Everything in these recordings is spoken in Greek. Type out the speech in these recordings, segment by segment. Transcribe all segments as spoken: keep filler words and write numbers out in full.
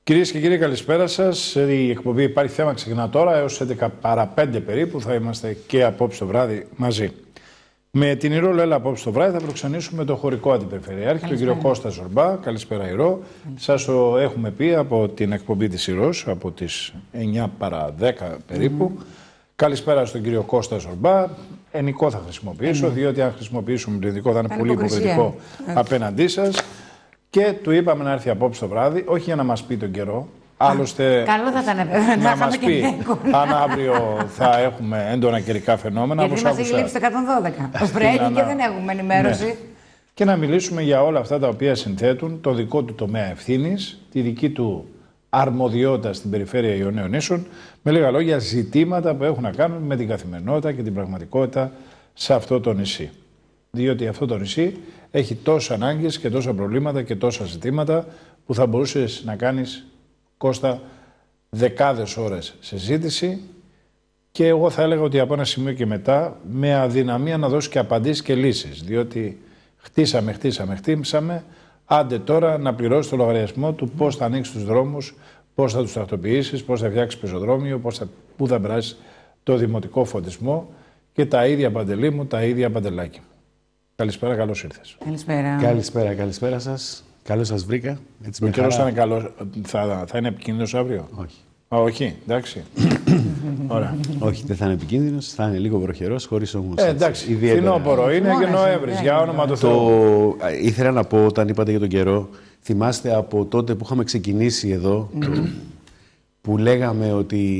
Κυρίες και κύριοι, καλησπέρα σας. Η εκπομπή Υπάρχει Θέμα ξεκινά τώρα έως έντεκα παρά πέντε περίπου. Θα είμαστε και απόψε το βράδυ μαζί. Με την Ηρώ Λέλα απόψε το βράδυ θα προξενήσουμε τον χωρικό αντιπεριφερειάρχη, τον κύριο Κώστα Ζορμπά. Καλησπέρα, Ηρώ. Σας το έχουμε πει από την εκπομπή της Ηρώς, από τις εννιά παρά δέκα περίπου. Mm. Καλησπέρα στον κύριο Κώστα Ζορμπά. Ενικό θα χρησιμοποιήσω, mm. διότι αν χρησιμοποιήσουμε το ειδικό θα είναι πολύ υποκριτικό mm. απέναντί σας. Και του είπαμε να έρθει απόψε το βράδυ, όχι για να μας πει τον καιρό. Άλλωστε, καλό θα ήταν να, να μας πει αν αύριο θα έχουμε έντονα καιρικά φαινόμενα. Γιατί μας έχει λείψει το εκατόν δώδεκα. Το βρέχει και δεν έχουμε ενημέρωση. Ναι. Και να μιλήσουμε για όλα αυτά τα οποία συνθέτουν το δικό του τομέα ευθύνης, τη δική του αρμοδιότητα στην περιφέρεια Ιωνίων Νήσων, με λίγα λόγια ζητήματα που έχουν να κάνουν με την καθημερινότητα και την πραγματικότητα σε αυτό το νησί. Διότι αυτό το νησί έχει τόσες ανάγκες και τόσα προβλήματα και τόσα ζητήματα που θα μπορούσες να κάνεις, Κώστα, δεκάδες ώρες συζήτηση και εγώ θα έλεγα ότι από ένα σημείο και μετά με αδυναμία να δώσει και απαντήσεις και λύσεις. Διότι χτίσαμε, χτίσαμε, χτίσαμε, άντε τώρα να πληρώσει το λογαριασμό του πώς θα ανοίξει τους δρόμους, πώς θα τους τακτοποιήσεις, πώς θα φτιάξει πεζοδρόμιο, πώς θα, πού θα περάσει το δημοτικό φωτισμό και τα ίδια, Παντελή μου, τα ίδια, Παντελάκη. Καλησπέρα, καλώς ήρθες. Καλησπέρα. Καλησπέρα, καλησπέρα σας. Καλώς σας βρήκα. Έτσι, ο καιρός θα είναι καλός, θα, θα είναι επικίνδυνος αύριο. Όχι. Α, όχι, εντάξει. Ωραία. Όχι, δεν θα είναι επικίνδυνος, θα είναι λίγο βροχερός, χωρίς όμως. Ε, εντάξει, φθινόπωρο είναι και Νοέμβρης, για όνομα του Θεού. Το... Ήθελα να πω, όταν είπατε για τον καιρό, θυμάστε από τότε που είχαμε ξεκινήσει εδώ, mm. που λέγαμε ότι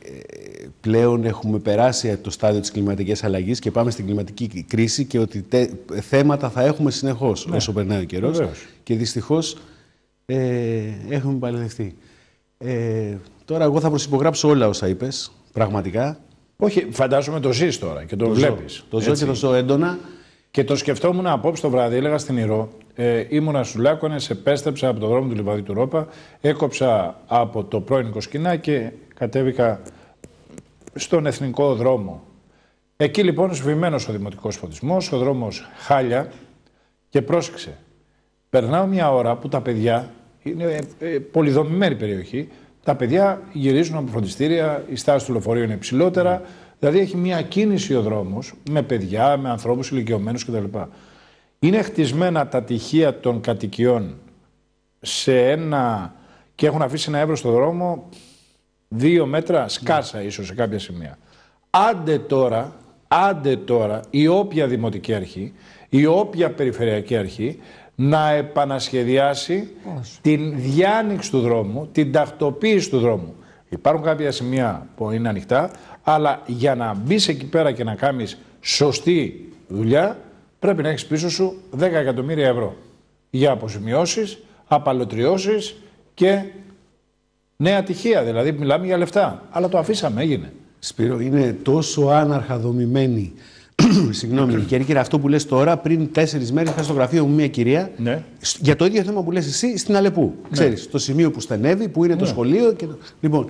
πλέον έχουμε περάσει το στάδιο της κλιματικής αλλαγής και πάμε στην κλιματική κρίση και ότι τε, θέματα θα έχουμε συνεχώς ναι. όσο περνάει ο καιρός. Βεβαίως. Και δυστυχώς ε, έχουμε παλαιδευτεί. Ε, τώρα εγώ θα προσυπογράψω όλα όσα είπες, πραγματικά. Όχι, φαντάζομαι το ζεις τώρα και το, το βλέπεις. Ζω. Το ζω και το ζω έντονα. Και το σκεφτόμουν απόψε το βράδυ, έλεγα στην Ηρώ, ε, ήμουνα στους Λάκωνες, επέστρεψα από το δρόμο του Λιβαδί του Ρόπα, έκοψα από το πρώην Κοσκινά και κατέβηκα στον εθνικό δρόμο. Εκεί λοιπόν σβημένος ο δημοτικός φωτισμός, ο δρόμος χάλια και πρόσεξε. Περνάω μια ώρα που τα παιδιά, είναι ε, ε, πολυδομημένη περιοχή, τα παιδιά γυρίζουν από φροντιστήρια, η στάση του λεωφορείου είναι υψηλότερα, mm. δηλαδή έχει μια κίνηση ο δρόμος με παιδιά, με ανθρώπους ηλικιωμένους κτλ. Είναι χτισμένα τα τοιχεία των κατοικιών σε ένα και έχουν αφήσει ένα εύρος στο δρόμο δύο μέτρα σκάσα mm. ίσως σε κάποια σημεία. Άντε τώρα, άντε τώρα η όποια δημοτική αρχή, η όποια περιφερειακή αρχή να επανασχεδιάσει Πώς. την διάνοιξη του δρόμου, την τακτοποίηση του δρόμου. Υπάρχουν κάποια σημεία που είναι ανοιχτά, αλλά για να μπεις εκεί πέρα και να κάνεις σωστή δουλειά, πρέπει να έχεις πίσω σου δέκα εκατομμύρια ευρώ για αποζημιώσεις, απαλωτριώσεις και νέα τυχεία. Δηλαδή μιλάμε για λεφτά, αλλά το αφήσαμε, έγινε. Σπύρο, είναι τόσο άναρχα δομημένη. Συγγνώμη, Κέρκυρα, αυτό που λες τώρα, πριν τέσσερις μέρες είχα στο γραφείο μου μια κυρία ναι. για το ίδιο θέμα που λες εσύ στην Αλεπού. Ναι. Ξέρεις, το σημείο που στενεύει, που είναι ναι. το σχολείο. Και το... Λοιπόν,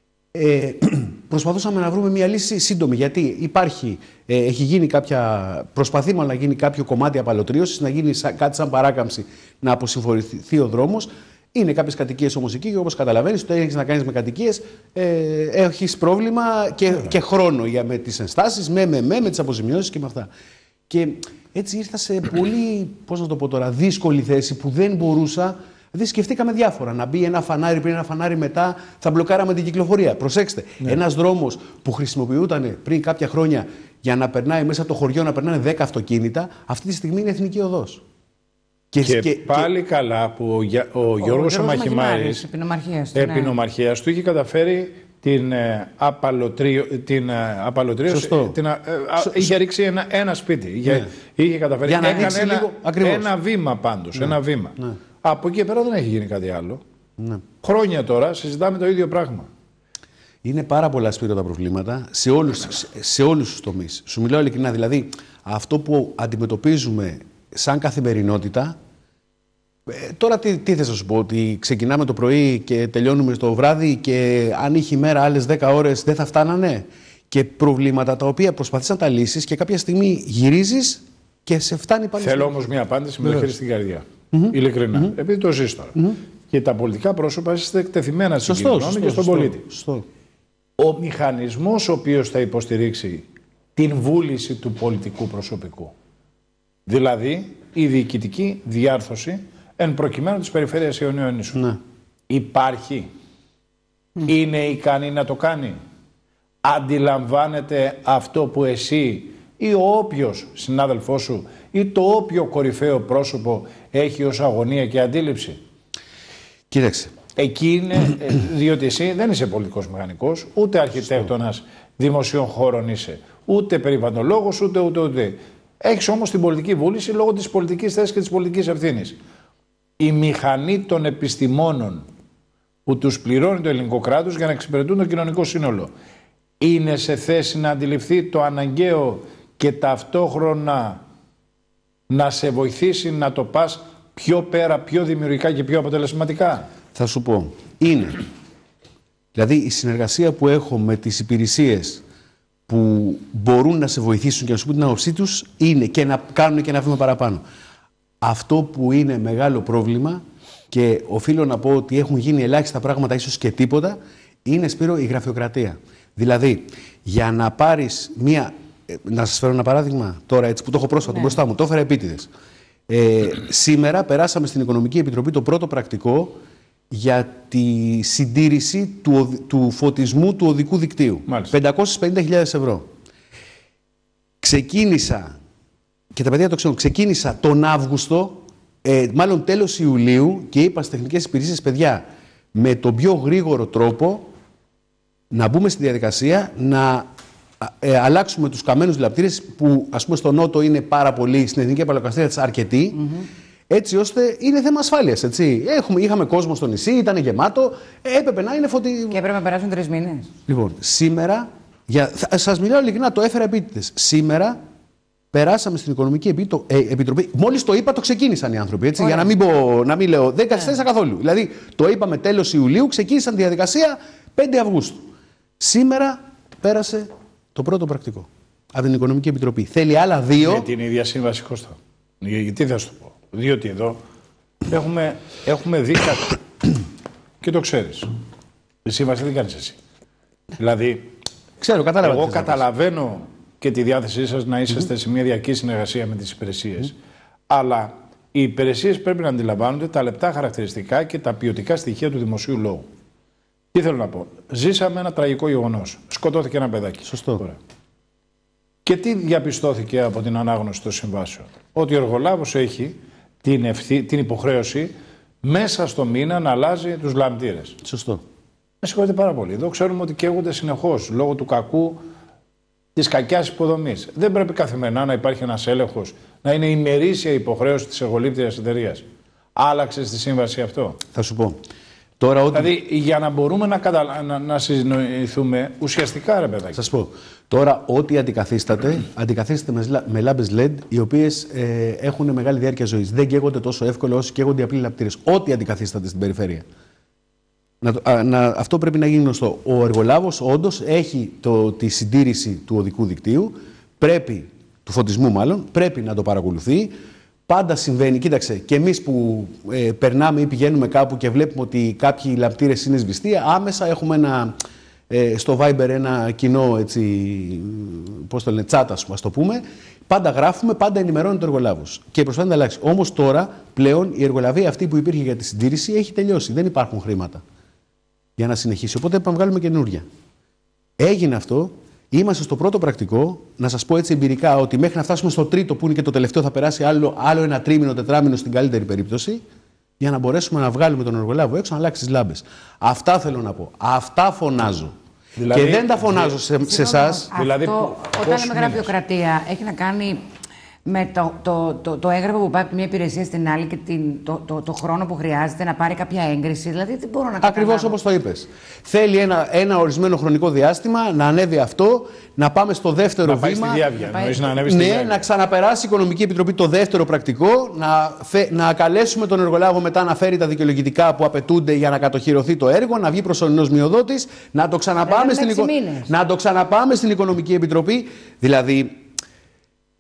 ε, προσπαθούσαμε να βρούμε μια λύση σύντομη. Γιατί υπάρχει, ε, έχει γίνει κάποια. Προσπαθούμε να γίνει κάποιο κομμάτι απαλωτρίωσης, να γίνει σαν, κάτι σαν παράκαμψη, να αποσυμφορηθεί ο δρόμος. Είναι κάποιες κατοικίες όμως εκεί και όπως καταλαβαίνεις, όταν έχεις να κάνεις με κατοικίες, ε, έχεις πρόβλημα και, και χρόνο για, με τις ενστάσεις, με, με, με, με τις αποζημιώσεις και με αυτά. Και έτσι ήρθα σε πολύ, πώς να το πω τώρα, δύσκολη θέση που δεν μπορούσα. Δηλαδή σκεφτήκαμε διάφορα. Να μπει ένα φανάρι πριν, ένα φανάρι μετά, θα μπλοκάραμε την κυκλοφορία. Προσέξτε, ναι. ένας δρόμος που χρησιμοποιούταν πριν κάποια χρόνια για να περνάει μέσα από το χωριό, να περνάνε δέκα αυτοκίνητα, αυτή τη στιγμή είναι εθνική οδός. Και, και, και πάλι και... καλά που ο, ο, ο Γιώργος ο Μαχημάρης, επί νομαρχίας του είχε καταφέρει την ε, απαλωτρίωση. Την, ε, Σω... Είχε ρίξει ένα, ένα σπίτι. Είχε, ναι. είχε καταφέρει. Για να έκανε ένα, λίγο... ένα βήμα πάντως. Ναι. Ένα βήμα. Ναι. Από εκεί πέρα δεν έχει γίνει κάτι άλλο. Ναι. Χρόνια τώρα συζητάμε το ίδιο πράγμα. Είναι πάρα πολλά, Σπύρο, τα προβλήματα σε όλους, σε, σε όλους τους τομείς. Σου μιλάω ειλικρινά. Δηλαδή, αυτό που αντιμετωπίζουμε σαν καθημερινότητα. Ε, τώρα τι, τι θες να σου πω, ότι ξεκινάμε το πρωί και τελειώνουμε το βράδυ και αν είχε η μέρα άλλες δέκα ώρες δεν θα φτάνανε. Και προβλήματα τα οποία προσπαθείς να τα λύσεις και κάποια στιγμή γυρίζεις και σε φτάνει πάλι. Θέλω όμως μια απάντηση με το χέρι στην καρδιά. Mm-hmm. Ειλικρινά. Mm-hmm. Επειδή το ζεις τώρα. Mm-hmm. Και τα πολιτικά πρόσωπα είστε εκτεθειμένα στην κοινωνία και στον πολίτη. Σωστό. Ο μηχανισμός ο οποίος θα υποστηρίξει την βούληση του πολιτικού προσωπικού. Δηλαδή η διοικητική διάρθρωση εν προκειμένου της περιφέρειας Ιωνίου Νήσου. Ναι. Υπάρχει. Mm. Είναι ικανή να το κάνει. Αντιλαμβάνεται αυτό που εσύ ή ο όποιος συνάδελφός σου ή το όποιο κορυφαίο πρόσωπο έχει ως αγωνία και αντίληψη. Κοίταξε. Εκεί είναι, διότι εσύ δεν είσαι πολιτικός μηχανικός, ούτε αρχιτέκτονας δημοσίων χώρων είσαι, ούτε περιβαλλοντολόγος, ούτε ούτε ούτε. Έχεις όμως την πολιτική βούληση λόγω της πολιτικής θέσης και της πολιτικής ευθύνης. Η μηχανή των επιστημόνων που τους πληρώνει το ελληνικό κράτος για να εξυπηρετούν το κοινωνικό σύνολο είναι σε θέση να αντιληφθεί το αναγκαίο και ταυτόχρονα να σε βοηθήσει να το πας πιο πέρα, πιο δημιουργικά και πιο αποτελεσματικά. Θα σου πω. Είναι. Δηλαδή η συνεργασία που έχω με τις υπηρεσίες που μπορούν να σε βοηθήσουν και να σου πούν την άποψή τους είναι και να κάνουν και ένα βήμα παραπάνω. Αυτό που είναι μεγάλο πρόβλημα και οφείλω να πω ότι έχουν γίνει ελάχιστα πράγματα, ίσως και τίποτα, είναι, Σπύρο, η γραφειοκρατία. Δηλαδή, για να πάρεις μία... Να σας φέρω ένα παράδειγμα τώρα, έτσι που το έχω πρόσφατα ναι. μπροστά μου, το έφερα επίτηδες. Ε, σήμερα περάσαμε στην Οικονομική Επιτροπή το πρώτο πρακτικό για τη συντήρηση του, του φωτισμού του οδικού δικτύου. Μάλιστα. πεντακόσιες πενήντα χιλιάδες ευρώ. Ξεκίνησα, και τα παιδιά το ξέρουν, ξεκίνησα τον Αύγουστο, ε, μάλλον τέλος Ιουλίου, και είπα στις τεχνικές υπηρεσίες, παιδιά, με τον πιο γρήγορο τρόπο να μπούμε στη διαδικασία να ε, αλλάξουμε τους καμένους λαπτήρες που, ας πούμε, στο Νότο είναι πάρα πολύ, στην Εθνική Επαλλοκραστήρια της αρκετοί, mm-hmm. έτσι ώστε είναι θέμα ασφάλειας, έτσι. Έχουμε, είχαμε κόσμο στο νησί, ήταν γεμάτο, ε, έπρεπε να είναι φωτί... Και έπρεπε να περάσουν τρεις μήνες. Λοιπόν, σήμερα, για, θα, σας μιλάω ειλικρινά, το έφερα επίτηδες. Σήμερα περάσαμε στην Οικονομική Επιτρο... ε, Επιτροπή. Μόλις το είπα, το ξεκίνησαν οι άνθρωποι. Έτσι, για να μην, πω, να μην λέω, δεν καθυστέρησα καθόλου. Δηλαδή, το είπαμε τέλος Ιουλίου, ξεκίνησαν τη διαδικασία πέντε Αυγούστου. Σήμερα πέρασε το πρώτο πρακτικό από την Οικονομική Επιτροπή. Θέλει άλλα δύο. Με την ίδια σύμβαση, Κώστα. Γιατί θα σου το πω. Διότι εδώ έχουμε, έχουμε δει κάτι. Και το ξέρεις. Η σύμβαση δεν κάνεις εσύ. Δηλαδή, ξέρω, κατάλαβα εγώ καταλαβαίνω και τη διάθεσή σας να είσαστε mm-hmm. σε μια διακή συνεργασία με τις υπηρεσίες. Mm-hmm. Αλλά οι υπηρεσίες πρέπει να αντιλαμβάνονται τα λεπτά χαρακτηριστικά και τα ποιοτικά στοιχεία του δημοσίου λόγου. Τι θέλω να πω. Ζήσαμε ένα τραγικό γεγονός. Σκοτώθηκε ένα παιδάκι. Σωστό. Τώρα. Και τι διαπιστώθηκε από την ανάγνωση των συμβάσεων. Ότι ο εργολάβος έχει την, ευθύ, την υποχρέωση μέσα στο μήνα να αλλάζει τους λαμπτήρες. Σωστό. Με συγχωρείτε πάρα πολύ. Εδώ ξέρουμε ότι καίγονται συνεχώς λόγω του κακού, της κακιάς υποδομής. Δεν πρέπει καθημερινά να υπάρχει ένας έλεγχος, να είναι ημερήσια υποχρέωση της εργολήπτριας εταιρείας. Άλλαξε στη σύμβαση αυτό. Θα σου πω. Τώρα, ότι... Δηλαδή, για να μπορούμε να, κατα... να, να συνοηθούμε ουσιαστικά, ρε παιδάκι. Σας πω. Τώρα, ό,τι αντικαθίσταται, αντικαθίσταται με, με λάμπες ελ ι ντι, οι οποίες ε, έχουν μεγάλη διάρκεια ζωής. Δεν καίγονται τόσο εύκολα όσο καίγονται οι απλοί λαπτήρες. Ό,τι αντικαθίσταται στην περιφέρεια. Να, α, να, αυτό πρέπει να γίνει γνωστό. Ο εργολάβος όντως έχει το, τη συντήρηση του οδικού δικτύου, πρέπει, του φωτισμού μάλλον, πρέπει να το παρακολουθεί. Πάντα συμβαίνει, κοίταξε, και εμείς που ε, περνάμε ή πηγαίνουμε κάπου και βλέπουμε ότι κάποιοι λαμπτήρες είναι σβηστοί, άμεσα έχουμε ένα, ε, στο Viber ένα κοινό, έτσι, πώς το λένε, τσάτα, ας το πούμε. Πάντα γράφουμε, πάντα ενημερώνει το εργολάβος. Και προσπαθεί να αλλάξει. Όμως τώρα πλέον η εργολαβία αυτή που υπήρχε για τη συντήρηση έχει τελειώσει. Δεν υπάρχουν χρήματα για να συνεχίσει. Οπότε πρέπει να βγάλουμε καινούρια. Έγινε αυτό. Είμαστε στο πρώτο πρακτικό. Να σας πω έτσι εμπειρικά ότι μέχρι να φτάσουμε στο τρίτο, που είναι και το τελευταίο, θα περάσει άλλο, άλλο ένα τρίμηνο, τετράμηνο στην καλύτερη περίπτωση, για να μπορέσουμε να βγάλουμε τον εργολάβο έξω να αλλάξει τις λάμπες. Αυτά θέλω να πω. Αυτά φωνάζω. Δηλαδή, και δεν τα φωνάζω σε εσάς. Δηλαδή, όταν λέμε γραφειοκρατία, έχει να κάνει με το, το, το, το έγγραφο που πάει από μια υπηρεσία στην άλλη και την, το, το, το χρόνο που χρειάζεται να πάρει κάποια έγκριση. Δηλαδή, τι μπορώ να κάνω. Ακριβώς όπως το είπες. Θέλει ένα, ένα ορισμένο χρονικό διάστημα να ανέβει αυτό, να πάμε στο δεύτερο να βήμα. Να πάει στη διάβια. Να, πάει... να ανέβει στη ναι, διάβια. να ξαναπεράσει η Οικονομική Επιτροπή το δεύτερο πρακτικό, να, φε, να καλέσουμε τον εργολάβο μετά να φέρει τα δικαιολογητικά που απαιτούνται για να κατοχυρωθεί το έργο, να βγει προσωρινός μειοδότης, να το ξαναπάμε, στην, οικο... να το ξαναπάμε στην Οικονομική Επιτροπή. Δηλαδή.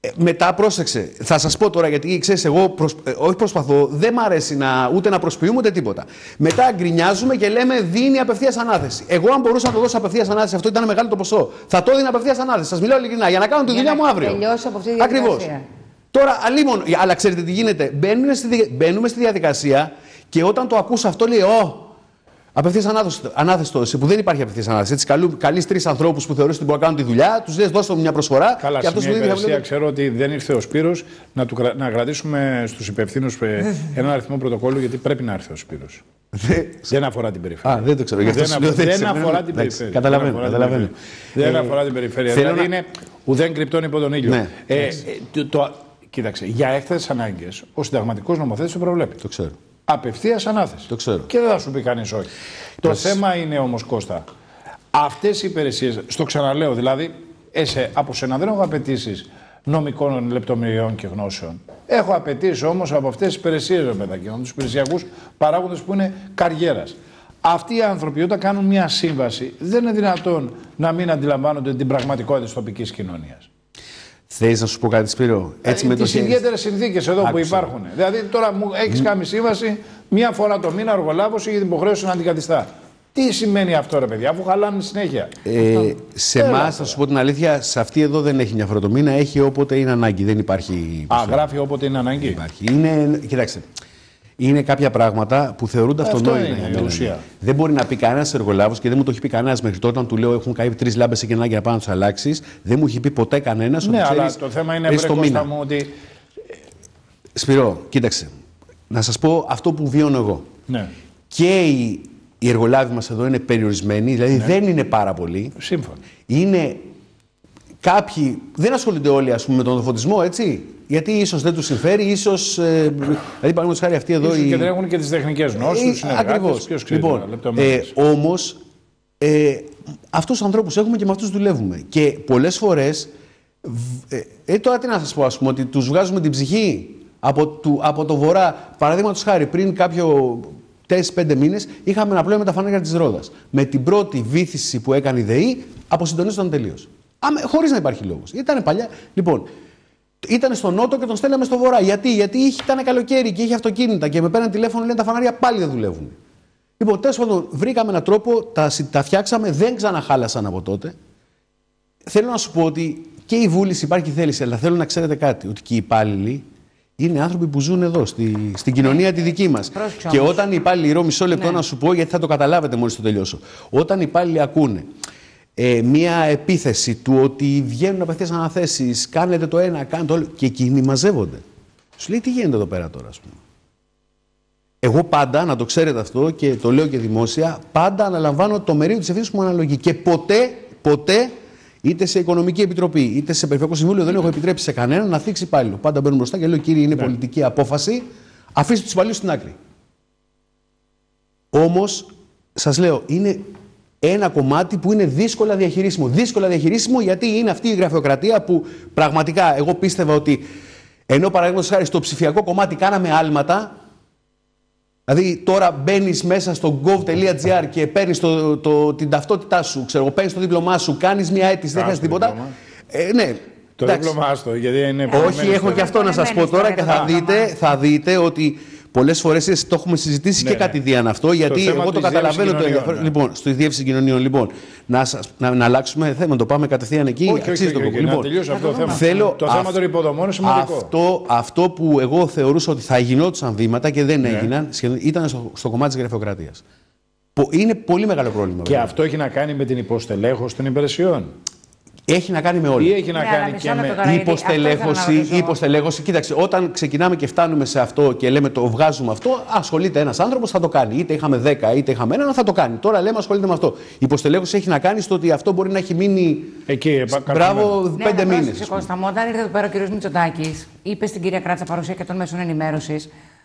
Μετά πρόσεξε. Θα σας πω τώρα γιατί ξέρεις, εγώ προσ... ε, όχι προσπαθώ, δεν μ' αρέσει να... ούτε να προσποιούμε ούτε τίποτα. Μετά γκρινιάζουμε και λέμε δίνει απευθείας ανάθεση. Εγώ, αν μπορούσα να το δώσω απευθείας ανάθεση, αυτό ήταν μεγάλο το ποσό. Θα το έδινα απευθείας ανάθεση. Σας μιλάω ειλικρινά για να κάνω τη Για δουλειά να μου αύριο. τελειώσω από αυτή τη διαδικασία. Ακριβώς. Τώρα, αλίμον, αλλά ξέρετε τι γίνεται. Μπαίνουμε στη, μπαίνουμε στη διαδικασία και όταν το ακούς αυτό λέει, Ω, απευθείας ανάθεση το που δεν υπάρχει απευθείας ανάθεση. Έτσι, καλείς τρεις ανθρώπους που θεωρείς ότι μπορούν να κάνουν τη δουλειά, τους λες δώστε μου μια προσφορά. Καλά, και αυτός σε μια που υπηρεσία δίνει, ξέρω ότι δεν ήρθε ο Σπύρος να, του, να κρατήσουμε στους υπευθύνους ένα αριθμό πρωτοκόλλου γιατί πρέπει να έρθει ο Σπύρος. Δεν αφορά την περιφέρεια. Α, δεν το ξέρω. Γι' αυτό δεν, λέω, δεν, δεν δεν αφορά την εντάξει, περιφέρεια. Καταλαβαίνω. Δεν, καταλαβαίνω. δεν ε, αφορά την περιφέρεια. Δηλαδή να... είναι ουδέν κρυπτών υπό τον ήλιο. Ναι, ε, ε, το, το, κοίταξε, για έκτακτες ανάγκες ο συνταγματικός νομοθέτης το προβλέπει. Το ξέρω. Απευθείας ανάθεση. Το ξέρω. Και δεν θα σου πει κανείς όχι. Το Ας... θέμα είναι όμως, Κώστα, αυτές οι υπηρεσίες, στο ξαναλέω, δηλαδή, εσέ, από σένα δεν έχω απαιτήσεις νομικών λεπτομεριών και γνώσεων. Έχω απαιτήσει όμως από αυτές τις υπηρεσίες, ρε παιδάκι, από τους υπηρεσιακούς παράγοντες που είναι καριέρας. Αυτοί οι άνθρωποι, όταν κάνουν μια σύμβαση, δεν είναι δυνατόν να μην αντιλαμβάνονται την πραγματικότητα της τοπικής κοινωνίας. Θέλεις να σου πω κάτι, Σπύρο? Έτσι, ε, με τις το ιδιαίτερες συνθήκες εδώ Άκουσα. που υπάρχουν. Δηλαδή, τώρα μου έχεις κάνει σύμβαση μία φορά το μήνα, εργολάβος ή την υποχρέωση να αντικαθιστά. Τι σημαίνει αυτό, ρε παιδιά, αφού χαλάνε συνέχεια. Ε, σε εμάς, θα σου πω την αλήθεια, σε αυτή εδώ δεν έχει μια φορά το μήνα, έχει όποτε είναι ανάγκη. Δεν υπάρχει. Α, γράφει όποτε είναι ανάγκη. Υπάρχει. Είναι, κοιτάξτε, είναι κάποια πράγματα που θεωρούνται αυτονόητα. Είναι η ουσία. Δεν μπορεί να πει κανένα εργολάβος και δεν μου το έχει πει κανένα μέχρι τότε, όταν του λέω έχουν καεί τρεις λάμπες σε κενά για να πάω να τους αλλάξεις. Δεν μου έχει πει ποτέ κανένα. Ναι, ότι αλλά το θέμα είναι βρε, Κώστα μου, ότι. Σπυρό, κοίταξε. Να σας πω αυτό που βιώνω εγώ. Ναι. Και οι, οι εργολάβοι μας εδώ είναι περιορισμένοι, δηλαδή ναι. δεν είναι πάρα πολλοί. Σύμφωνα. Είναι κάποιοι, δεν ασχολούνται όλοι ας πούμε, με τον φωτισμό, έτσι. Γιατί ίσως δεν τους συμφέρει, ίσως. Ε, δηλαδή, παραδείγματος χάρη αυτοί εδώ. Ίσως οι... και δεν έχουν και τις τεχνικές γνώσεις, ε, ακριβώς. Λοιπόν, ε, όμως, ε, αυτούς τους ανθρώπους έχουμε και με αυτούς δουλεύουμε. Και πολλές φορές. Ε, ε, τώρα τι να σας πω, ας πούμε, ότι τους βγάζουμε την ψυχή. Από, του, από το βορρά, παραδείγματος χάρη, πριν κάποιο τέσσερις πέντε μήνες, είχαμε ένα πρόβλημα με τα φανάρια της Ρόδας. Με την πρώτη βύθιση που έκανε η ΔΕΗ, αποσυντονίζονταν τελείως. Χωρίς να υπάρχει λόγος. Ήταν παλιά. Λοιπόν, ήταν στο νότο και τον στέλναμε στο βορρά. Γιατί, Γιατί ήταν καλοκαίρι και είχε αυτοκίνητα και με παίρναν τηλέφωνο, λένε τα φανάρια πάλι δεν δουλεύουν. Λοιπόν, τέλος πάντων, βρήκαμε έναν τρόπο, τα, τα φτιάξαμε, δεν ξαναχάλασαν από τότε. Θέλω να σου πω ότι και η βούληση υπάρχει θέληση, αλλά θέλω να ξέρετε κάτι, ότι και οι υπάλληλοι. Είναι άνθρωποι που ζουν εδώ, στη, στην κοινωνία τη δική μας. Και όταν οι υπάλληλοι, Ρο, μισό λεπτό ναι. να σου πω, γιατί θα το καταλάβετε μόλις το τελειώσω. Όταν οι υπάλληλοι ακούνε ε, μία επίθεση του ότι βγαίνουν απευθείας αναθέσεις, κάνετε το ένα, κάνετε το άλλο, και εκείνοι μαζεύονται. Σου λέει τι γίνεται εδώ πέρα τώρα, ας πούμε. Εγώ πάντα, να το ξέρετε αυτό και το λέω και δημόσια, πάντα αναλαμβάνω το μερίδιο της ευθύνης που μου αναλογεί. Και ποτέ, ποτέ. Είτε σε Οικονομική Επιτροπή, είτε σε Περιφερειακό Συμβούλιο, δεν έχω επιτρέψει σε κανέναν να θίξει υπάλληλο. Πάντα μπαίνουν μπροστά και λέω: Κύριε, είναι ναι. πολιτική απόφαση, αφήστε τους υπαλλήλους στην άκρη. Όμως, σας λέω, είναι ένα κομμάτι που είναι δύσκολα διαχειρίσιμο. Δύσκολα διαχειρίσιμο γιατί είναι αυτή η γραφειοκρατία που πραγματικά εγώ πίστευα ότι ενώ παραδείγματος χάρη στο ψηφιακό κομμάτι κάναμε άλματα. Δηλαδή τώρα μπαίνεις μέσα στο gov.gr και παίρνεις το, το, την ταυτότητά σου, ξέρω, παίρνεις το δίπλωμά σου, κάνεις μια αίτηση, δεν χρειάζεται τίποτα. Ε, ναι, το δίπλωμά άστο, γιατί είναι. Όχι, έχω και αυτό να σας πω τώρα και θα δείτε, θα δείτε ότι πολλές φορές το έχουμε συζητήσει ναι, και κατηδίαν αυτό, γιατί εγώ το καταλαβαίνω το ενδιαφέρον. Ναι. Λοιπόν, στο Διεύθυνση Κοινωνίων, λοιπόν, να, σας, να, να αλλάξουμε θέμα, να το πάμε κατευθείαν εκεί. Όχι, όχι, όχι, όχι, λοιπόν, να τελειώσει αυτό το θέμα. Θέλω, το θέμα των υποδομών είναι σημαντικό. Αυτό, αυτό που εγώ θεωρούσα ότι θα γινόντουσαν βήματα και δεν ναι. έγιναν, σχεδόν, ήταν στο, στο κομμάτι της γραφειοκρατίας. Είναι πολύ μεγάλο πρόβλημα. Και βέβαια. Αυτό έχει να κάνει με την υποστελέχωση των υπηρεσιών. Έχει να κάνει με όλα. Ή έχει να ναι, κάνει και με τώρα, υποστελέχωση. υποστελέχωση. Κοίταξε, όταν ξεκινάμε και φτάνουμε σε αυτό και λέμε το βγάζουμε αυτό, ασχολείται ένας άνθρωπος, θα το κάνει. Είτε είχαμε δέκα, είτε είχαμε έναν, θα το κάνει. Τώρα λέμε ασχολείται με αυτό. Η υποστελέχωση έχει να κάνει στο ότι αυτό μπορεί να έχει μείνει. Εκεί, μπράβο, ναι, πέντε μήνες. Κώστα μου, όταν ήρθε εδώ πέρα ο κ. Μητσοτάκης, είπε στην κυρία Κράτσα, παρουσία και των μέσων ενημέρωσης,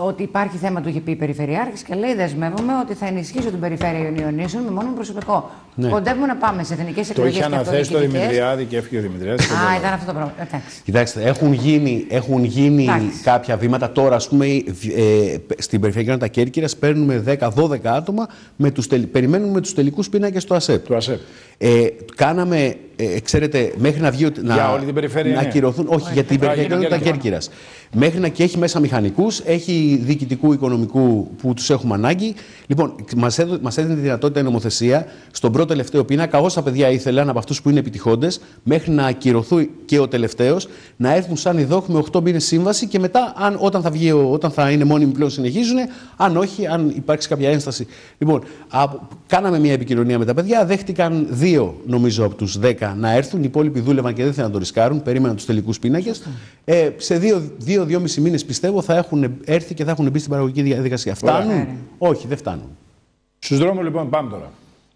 ότι υπάρχει θέμα, του είχε πει η Περιφερειάρχης και λέει: δεσμεύομαι ότι θα ενισχύσω την Περιφέρεια Ιωνίων με μόνο προσωπικό. Ναι. Κοντεύουμε να πάμε σε εθνικές εκλογές. Το είχε αναθέσει το Δημητριάδη και έφυγε ο Δημητριάδης. Α, ήταν αυτό το πρόβλημα. Εντάξει. Κοιτάξτε, έχουν γίνει, έχουν γίνει κάποια βήματα. Τώρα, ας πούμε, ε, στην Περιφερειακή Ενότητα Κέρκυρας παίρνουμε δέκα δώδεκα άτομα, με τους τελ, περιμένουμε τους τελικούς πίνακες του ΑΣΕΠ. Του ΑΣΕΠ. Ε, κάναμε, ε, ξέρετε, μέχρι να βγει. Να, για όλη την περιφέρεια. Να ναι. ακυρωθούν. Όχι, όχι, για την Περιφερειακή Ενότητα Κέρκυρας. Μέχρι να και έχει μέσα μηχανικούς, έχει διοικητικού, οικονομικού που τους έχουμε ανάγκη. Λοιπόν, μας έδινε τη δυνατότητα η νομοθεσία στον πρώτο τελευταίο πίνακα, όσα παιδιά ήθελαν από αυτούς που είναι επιτυχώντες, μέχρι να ακυρωθεί και ο τελευταίος, να έρθουν σαν ειδόχ με οκτώ μήνες σύμβαση και μετά, αν, όταν, θα βγει, όταν θα είναι μόνιμοι πλέον, συνεχίζουν. Αν όχι, αν υπάρξει κάποια ένσταση. Λοιπόν, α, κάναμε μια επικοινωνία με τα παιδιά, δέχτηκαν δύο, νομίζω, από τους δέκα να έρθουν. Οι υπόλοιποι δούλευαν και δεν θέλαν να το ρισκάρουν, περίμεναν τους τελικούς πίνακες. Ε, σε δύο, δύο, δυόμισι μήνες πιστεύω θα έχουν έρθει και θα έχουν μπει στην παραγωγική διαδικασία. Φτάνουν? Όχι, δεν φτάνουν. Στους δρόμους λοιπόν πάμε τώρα.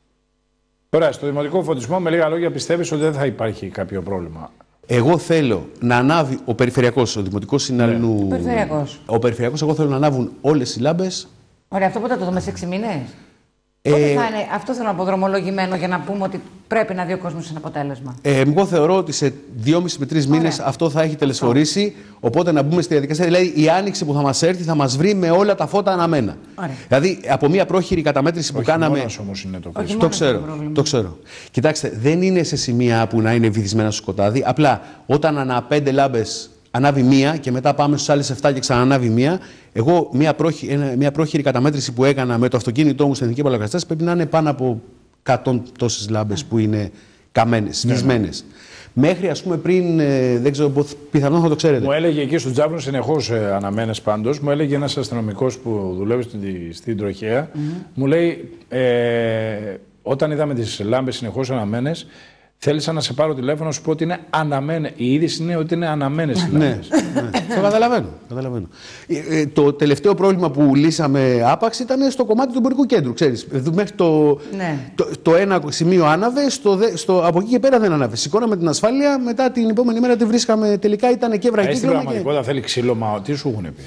Ωραία, στο δημοτικό φωτισμό με λίγα λόγια πιστεύεις ότι δεν θα υπάρχει κάποιο πρόβλημα? Εγώ θέλω να ανάβει ο περιφερειακός, ο δημοτικός συναλληνού. Ναι. Ο περιφερειακός. Ο περιφερειακός, εγώ θέλω να ανάβουν όλες οι λάμπες. Ωραία, αυτό πότε θα το δούμε, σε έξι μήνες? Ε, Πότε θα είναι, αυτό θέλω να πω, δρομολογημένο για να πούμε ότι πρέπει να δει ο κόσμος ένα αποτέλεσμα? Ε, εγώ θεωρώ ότι σε δυόμισι με τρεις μήνες αυτό θα έχει τελεσφορήσει. Οπότε να μπούμε στη διαδικασία. Δηλαδή η άνοιξη που θα μας έρθει θα μας βρει με όλα τα φώτα αναμένα. Ωραία. Δηλαδή από μια πρόχειρη καταμέτρηση που όχι κάναμε. Μόνος όμως είναι το όχι, το ξέρω. Το, το ξέρω. Κοιτάξτε, δεν είναι σε σημεία που να είναι βυθισμένα στο σκοτάδι. Απλά όταν ανά πέντε λάμπες ανάβει μία και μετά πάμε στους άλλες εφτά και ξανανάβει μία. Εγώ μια, πρόχει, μια πρόχειρη καταμέτρηση που έκανα με το αυτοκίνητό μου στην Εθνική Παλαιοκρατία πρέπει να είναι πάνω από εκατό τόσες λάμπες που είναι καμένες, σβησμένες. Ναι, ναι. Μέχρι ας πούμε πριν, ε, δεν ξέρω, πιθανόν θα το ξέρετε. Μου έλεγε εκεί στο Τζάβρον συνεχώς ε, αναμένες πάντως, μου έλεγε ένας αστυνομικός που δουλεύει στην, στην τροχέα, mm -hmm. μου λέει, ε, όταν είδαμε τις λάμπες συνεχώς αναμένες, θέλησα να σε πάρω τηλέφωνο να σου πω ότι είναι αναμένες. Η είδηση είναι ότι είναι αναμένες οι λάμπες. Ναι, ναι. Το καταλαβαίνω. καταλαβαίνω. Ε, ε, το τελευταίο πρόβλημα που λύσαμε άπαξ ήταν στο κομμάτι του εμπορικού κέντρου. Ξέρεις, μέχρι το, ναι. το, το ένα σημείο άναβε, στο, στο, από εκεί και πέρα δεν άναβε. Σηκώναμε την ασφάλεια, μετά την επόμενη μέρα τη βρίσκαμε τελικά, ήταν και βραχή. Στην πραγματικότητα και... θέλει ξύλωμα, τι σου έχουν πει?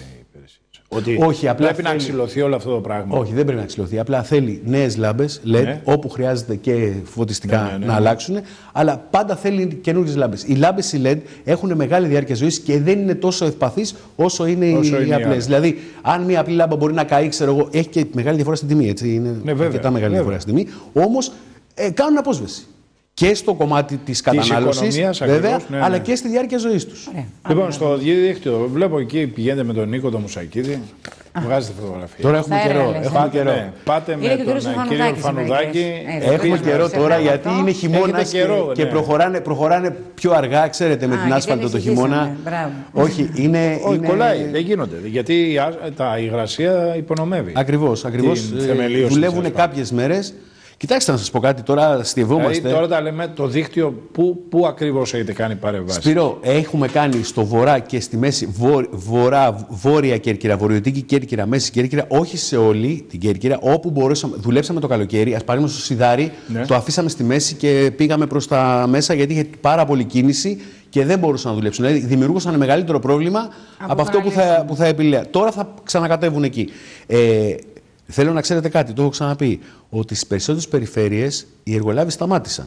Ότι όχι, απλά πρέπει θέλει... να ξυλωθεί όλο αυτό το πράγμα. Όχι, δεν πρέπει να ξυλωθεί. Απλά θέλει νέες λάμπες ελ ι ντι, ναι. όπου χρειάζεται και φωτιστικά ναι, ναι, ναι, να ναι. αλλάξουν. Αλλά πάντα θέλει καινούριες λάμπες. Οι λάμπες ελ ι ντι έχουν μεγάλη διάρκεια ζωής και δεν είναι τόσο ευπαθείς όσο είναι όσο οι απλές. Δηλαδή, αν μια απλή λάμπα μπορεί να καεί, ξέρω εγώ, έχει και μεγάλη διαφορά στην τιμή. Έτσι. Είναι ναι, βέβαια, αρκετά μεγάλη βέβαια. διαφορά στην τιμή. Όμως ε, κάνουν απόσβεση. Και στο κομμάτι της κατανάλωσης, βέβαια, ακριβώς, ναι, ναι. αλλά και στη διάρκεια ζωής τους. Ναι. Λοιπόν, στο διαδίκτυο, βλέπω εκεί πηγαίνετε με τον Νίκο τον Μουσακίδη, βγάζετε φωτογραφία. Τώρα έχουμε θα καιρό. Έρελες, έχουμε καιρό. Ναι, πάτε με τον κύριο Φανουδάκη. Έχουμε καιρό τώρα γιατί είναι χειμώνας και, καιρό, και ναι. προχωράνε, προχωράνε πιο αργά, ξέρετε, με Α, την άσφαλτο το χειμώνα. Όχι, είναι. Όχι, κολλάει, δεν γίνονται. Γιατί η υγρασία υπονομεύει. Ακριβώς. Δουλεύουν κάποιες μέρες. Κοιτάξτε να σας πω κάτι, τώρα στιευόμαστε. Δηλαδή, τώρα τα λέμε το δίκτυο, πού, πού ακριβώς έχετε κάνει παρεμβάσεις? Σπύρο, έχουμε κάνει στο βορρά και στη μέση, βο, βορρά, βόρεια Κέρκυρα, βορειοδυτική Κέρκυρα, μέση Κέρκυρα, όχι σε όλη την Κέρκυρα, όπου μπορούσαμε, δουλέψαμε το καλοκαίρι. Ας παραδείγματος στο Σιδάρι, ναι. το αφήσαμε στη μέση και πήγαμε προς τα μέσα γιατί είχε πάρα πολύ κίνηση και δεν μπορούσαν να δουλέψουν. Δηλαδή, δημιουργούσαν μεγαλύτερο πρόβλημα από, από αυτό που θα, που θα επιλέγει. Τώρα θα ξανακατεύουν εκεί. Ε, Θέλω να ξέρετε κάτι, το έχω ξαναπεί, ότι στις περισσότερες περιφέρειες οι εργολάβοι σταμάτησαν.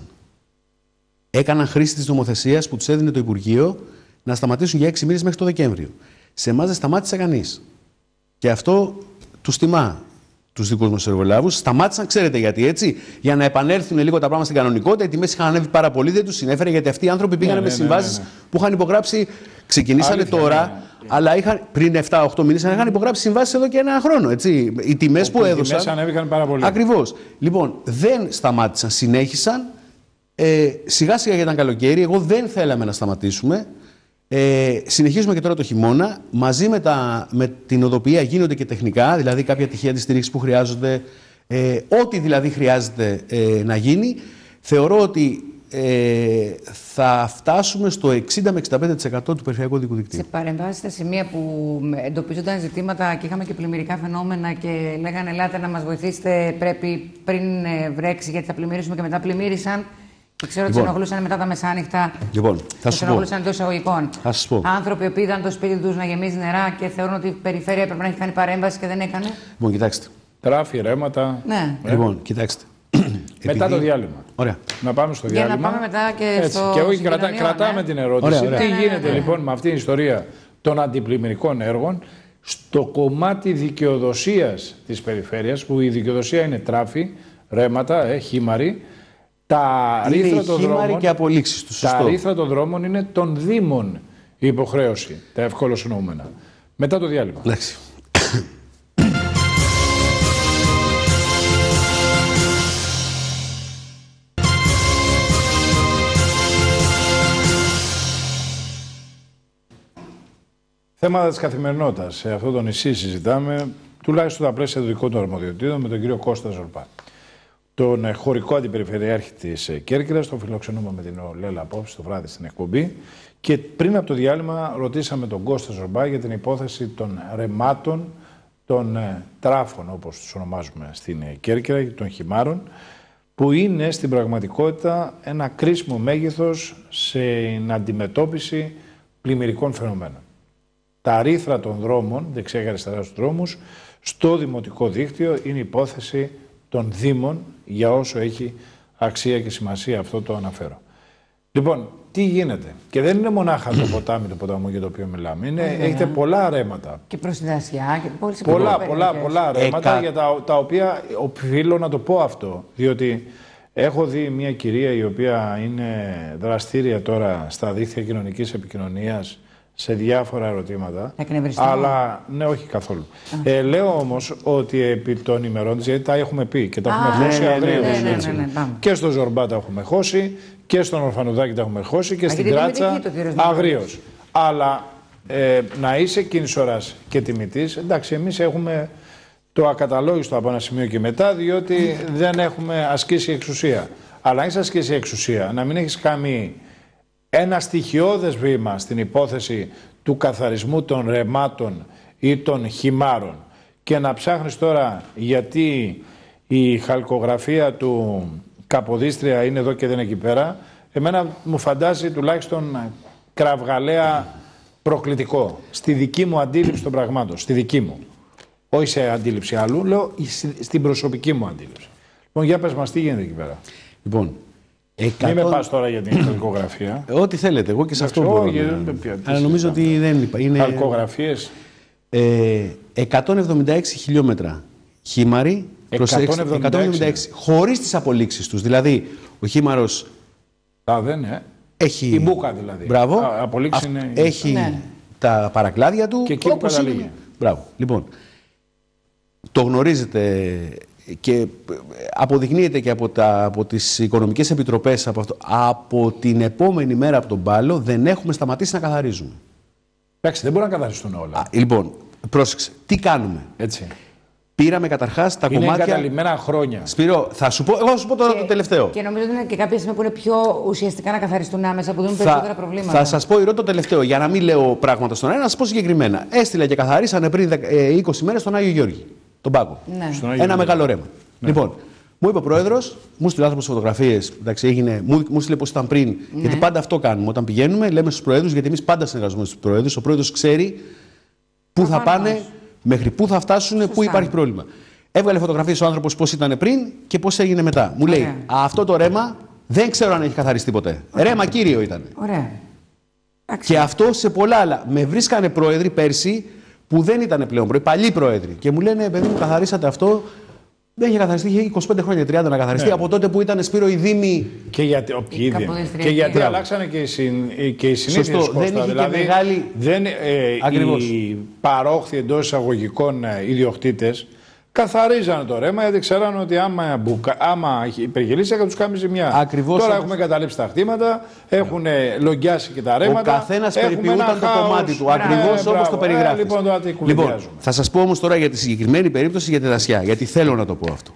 Έκαναν χρήση της νομοθεσίας που τους έδινε το Υπουργείο να σταματήσουν για έξι μήνες μέχρι το Δεκέμβριο. Σε εμάς δεν σταμάτησε κανείς. Και αυτό τους τιμά τους δικούς μας εργολάβους. Σταμάτησαν, ξέρετε γιατί, έτσι, για να επανέλθουν λίγο τα πράγματα στην κανονικότητα. Οι τιμές είχαν ανέβει πάρα πολύ, δεν τους συνέφερε γιατί αυτοί οι άνθρωποι πήγαν ναι, με ναι, συμβάσεις ναι, ναι, ναι. που είχαν υπογράψει. Ξεκινήσανε Αλήθεια, τώρα. Ναι, ναι. Αλλά είχαν, πριν εφτά οχτώ μήνες είχαν υπογράψει συμβάσεις εδώ και ένα χρόνο. Έτσι. Οι τιμές που έδωσαν. Οι τιμές ανέβηκαν πάρα πολύ. Ακριβώς. Λοιπόν, δεν σταμάτησαν, συνέχισαν. Ε, σιγά σιγά για ήταν καλοκαίρι. Εγώ δεν θέλαμε να σταματήσουμε. Ε, συνεχίζουμε και τώρα το χειμώνα. Μαζί με, τα, με την οδοποιία γίνονται και τεχνικά, δηλαδή κάποια τυχαία αντιστήριξη που χρειάζονται. Ε, ό,τι δηλαδή χρειάζεται ε, να γίνει. Θεωρώ ότι Ε, θα φτάσουμε στο εξήντα με εξήντα πέντε τοις εκατό του περιφερειακού οδικού δικτύου. Σε παρεμβάσεις στα σημεία που εντοπίζονταν ζητήματα και είχαμε και πλημμυρικά φαινόμενα και λέγανε ελάτε να μας βοηθήσετε, πρέπει πριν βρέξει γιατί θα πλημμυρίσουμε και μετά πλημμύρισαν Και ξέρω ότι Λοιπόν. σε ενοχλούσαν μετά τα μεσάνυχτα. Λοιπόν, θα σου σε πω. ενοχλούσαν εντός εισαγωγικών. Θα σας πω. Άνθρωποι που είδαν το σπίτι τους να γεμίζει νερά και θεωρούν ότι η περιφέρεια έπρεπε να έχει κάνει παρέμβαση και δεν έκανε. Λοιπόν, κοιτάξτε. Τράφη, ρέματα. Ναι. Ε. Λοιπόν, κοιτάξτε. Μετά Επειδή- το διάλειμμα. Ωραία. Να πάμε στο Για διάλειμμα. να πάμε μετά και Έτσι. στο. Και όχι, στην κρατά, κοινωνία, κρατάμε ναι. την ερώτηση. Ωραία, ωραία. Τι Ναι, ναι, γίνεται ναι. λοιπόν με αυτή την ιστορία των αντιπλημμυρικών έργων στο κομμάτι δικαιοδοσίας της περιφέρειας, που η δικαιοδοσία είναι τράφη, ρέματα, ε, χήμαροι. Τα Είναι ρήθρα οι των χήμαροι δρόμων, και απολύξεις του. τα Σωστό. ρήθρα των δρόμων είναι των Δήμων η υποχρέωση, τα ευκόλως εννοούμενα. Μετά το διάλειμμα. Εντάξει. Θέματα της καθημερινότητας. Σε αυτό το νησί συζητάμε, τουλάχιστον τα πλαίσια του δικού του αρμοδιοτήτων, με τον κύριο Κώστα Ζορπά. Τον ε, χωρικό αντιπεριφερειάρχη της ε, Κέρκυρας, τον φιλοξενούμε με την Λέλα απόψε το βράδυ στην εκπομπή. Και πριν από το διάλειμμα ρωτήσαμε τον Κώστα Ζορπά για την υπόθεση των ρεμάτων, των ε, τράφων, όπως τους ονομάζουμε στην ε, Κέρκυρα, και των χυμάρων, που είναι στην πραγματικότητα ένα κρίσιμο μέγεθος στην αντιμετώπιση πλημμυρικών φαινομένων. Τα ρήθρα των δρόμων, δεξιά και αριστερά στους δρόμους, στο δημοτικό δίκτυο είναι υπόθεση των Δήμων, για όσο έχει αξία και σημασία αυτό το αναφέρω. Λοιπόν, τι γίνεται. Και δεν είναι μονάχα το ποτάμι του ποταμού για το οποίο μιλάμε. Είναι, έχετε πολλά ρέματα. Και προς τη δασιά και πολλές Πολλά, επίπεδες πολλά, περιοχές. πολλά ρέματα Εκα... για τα, τα οποία οφείλω να το πω αυτό. Διότι έχω δει μια κυρία η οποία είναι δραστήρια τώρα στα δίκτυα κοινωνικής επικοινωνίας σε διάφορα ερωτήματα. Εκνευριστικό. Αλλά ναι, όχι καθόλου. Ε, λέω όμως ότι επί των ημερών της, γιατί τα έχουμε πει και τα Α, έχουμε χώσει ναι, ναι, αγρίως, ναι, ναι, έτσι. ναι, ναι, πάμε. Και στο Ζορμπά τα έχουμε χώσει και στον Ορφανουδάκη τα έχουμε χώσει και Α, στην γιατί δεν Κράτσα μετέχει το κύριος Νικόλας. αγρίως. Αλλά ε, να είσαι κοινής ώρας και τιμητής, εντάξει, εμείς έχουμε το ακαταλόγιστο από ένα σημείο και μετά, διότι δεν έχουμε ασκήσει εξουσία. Αλλά αν έχεις ασκήσει εξουσία, να μην έχεις κάνει ένα στοιχειώδες βήμα στην υπόθεση του καθαρισμού των ρεμάτων ή των χυμάρων και να ψάχνεις τώρα γιατί η χαλκογραφία του Καποδίστρια είναι εδώ και δεν είναι εκεί πέρα, εμένα μου φαντάζει τουλάχιστον κραυγαλαία προκλητικό. Στη δική μου αντίληψη των πραγμάτων, στη δική μου. Όχι σε αντίληψη άλλου, λέω στην προσωπική μου αντίληψη. Λοιπόν, για πες μας τι γίνεται εκεί πέρα. Λοιπόν, εκατό... Μην με πας τώρα για την χαλκογραφία. Ό,τι θέλετε, εγώ και σε αυτό Εντάξει, μπορώ. όχι, να- δεν- ποια- τι Αλλά νομίζω συζητάμε. ότι δεν είπα. Είναι Χαλκογραφίες. ε, εκατόν εβδομήντα έξι χιλιόμετρα χήμαροι. προσέξτε, εκατόν εβδομήντα έξι. χωρίς τις απολύξεις τους. Δηλαδή, ο χήμαρος Α, δεν είναι. έχει... Η μπούκα δηλαδή. Μπράβο. Α, απολύξει Αυ- είναι- Έχει Ναι. τα παρακλάδια του. Και εκεί που όπως καταλήγει. είναι. Μπράβο. Λοιπόν, το γνωρίζετε και αποδεικνύεται και από, τα, από τις οικονομικές επιτροπές από, αυτό. Από την επόμενη μέρα από τον Πάλο δεν έχουμε σταματήσει να καθαρίζουμε. Εντάξει, δεν μπορεί να καθαριστούν όλα. Α, λοιπόν, πρόσεξε. Τι κάνουμε. Έτσι. Πήραμε καταρχάς τα Είναι κομμάτια... εγκαταλειμμένα χρόνια. Σπύρο, θα σου πω, εγώ θα σου πω τώρα το τελευταίο. Και νομίζω ότι είναι και κάποια σημεία που είναι πιο ουσιαστικά να καθαριστούν άμεσα, που δίνουν περισσότερα προβλήματα. Θα σας πω ηρώ το τελευταίο, για να μην λέω πράγματα στον αέρα, να σας πω συγκεκριμένα. Έστειλα και καθαρίσανε πριν δεκα- ε, είκοσι μέρες τον Άγιο Γιώργη, τον Πάκο. Ναι. Στον Άγιο Ένα Γιώργη. μεγάλο ρέμα. Λοιπόν, μου είπε ο πρόεδρος, μου στείλε άνθρωπος φωτογραφίες, εντάξει, έγινε, μου, μου στείλε πώς ήταν πριν, γιατί πάντα αυτό κάνουμε. Όταν πηγαίνουμε, λέμε στους πρόεδρους, γιατί εμείς πάντα συνεργαζόμαστε στους πρόεδρους. Ο πρόεδρος ξέρει πού θα Προφανώς. πάνε, μέχρι πού θα φτάσουν, πού Σωστά. υπάρχει πρόβλημα. Έβγαλε φωτογραφίες ο άνθρωπος πώς ήταν πριν και πώς έγινε μετά. Μου λέει, Ωραία. αυτό το ρέμα δεν ξέρω αν έχει καθαριστεί ποτέ. Ρέμα κύριο ήταν. Ωραία. Εντάξει. Και αυτό σε πολλά άλλα. Με βρίσκανε πρόεδροι πέρσι που δεν ήταν πλέον πρόεδροι, παλιοί πρόεδροι. Και μου λένε, παιδί μου, καθαρίσατε αυτό. Δεν είχε καθαριστεί, είχε είκοσι πέντε χρόνια, τριάντα να καθαριστεί. Ναι. Από τότε που ήταν Σπύρο οι Δήμοι. Και γιατί, ο, ποιοι Δήμοι. Καποδιστριακή. και γιατί Μπράβο. αλλάξανε και οι, συν, και οι συνήθειες, Σωστό. Δεν Κώστα. είχε και δηλαδή, μεγάλη- δεν, ε, Ακριβώς. οι παρόχθοι εντός εισαγωγικών ε, ιδιοκτήτες καθαρίζανε το ρέμα γιατί ξέρανε ότι άμα, μπουκα, άμα υπερχειλήσει θα τους κάνει ζημιά. Ακριβώς Τώρα όπως- έχουμε καταλήψει τα χτήματα, έχουν ε, λογιάσει και τα ρέματα. Ο καθένας έχουμε περιποιούταν ένα το χάος. κομμάτι του. Ναι, Ακριβώς μπράβο. όπως το Ε, περιγράφεις. λοιπόν, τώρα τι Λοιπόν, κουβεντιάζουμε. θα σας πω όμως τώρα για τη συγκεκριμένη περίπτωση για τη δασιά. Γιατί θέλω να το πω αυτό.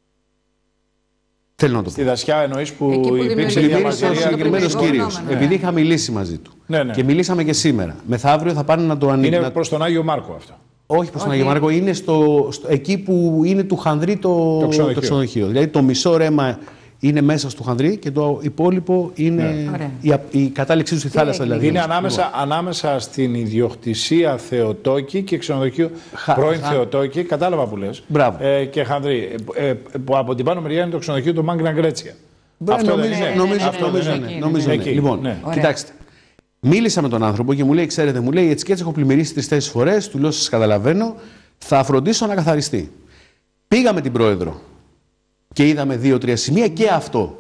Θέλω να το πω. Στη δασιά εννοείς που Εκεί που υπήρξε δημιουργήθηκε Πλημμύρισε ο το συγκεκριμένο πλημμυρικό κύριο. φαινόμενο. Επειδή είχα μιλήσει μαζί του. Ναι, ναι. Και μιλήσαμε και σήμερα. Μεθαύριο θα πάνε να το ανοίξουν. Είναι προς τον Άγιο Μάρκο αυτό. Όχι προς τον Όχι. Αγιο Μάρκο, είναι στο, στο- εκεί που είναι του Χανδρή το, Το ξενοδοχείο. το ξενοδοχείο. Δηλαδή το μισό ρέμα είναι μέσα στο Χανδρή και το υπόλοιπο είναι ναι. η, η κατάληξή του στη θάλασσα. Δηλαδή. Είναι ανάμεσα, ανάμεσα στην ιδιοκτησία Θεοτόκη και ξενοδοχείο Χα, πρώην χα... Θεοτόκη, κατάλαβα που λες, ε, και Χανδρή. Ε, ε, που από την πάνω μεριά είναι το ξενοδοχείο του Μάγκνα Γκρέτσια. Αυτό νομίζω, δεν είναι. Νομίζω, ναι, ναι, νομίζω, ναι, ναι, ναι, νομίζω, ναι. ναι. Λοιπόν, ναι. Κοιτάξτε. Μίλησα με τον άνθρωπο και μου λέει: Ξέρετε, μου λέει, έτσι και έτσι έχω πλημμυρίσει τρεις-τέσσερις φορές. Του λέω: Σας καταλαβαίνω, θα φροντίσω να καθαριστεί. Πήγαμε την πρόεδρο και είδαμε δύο-τρία σημεία και αυτό.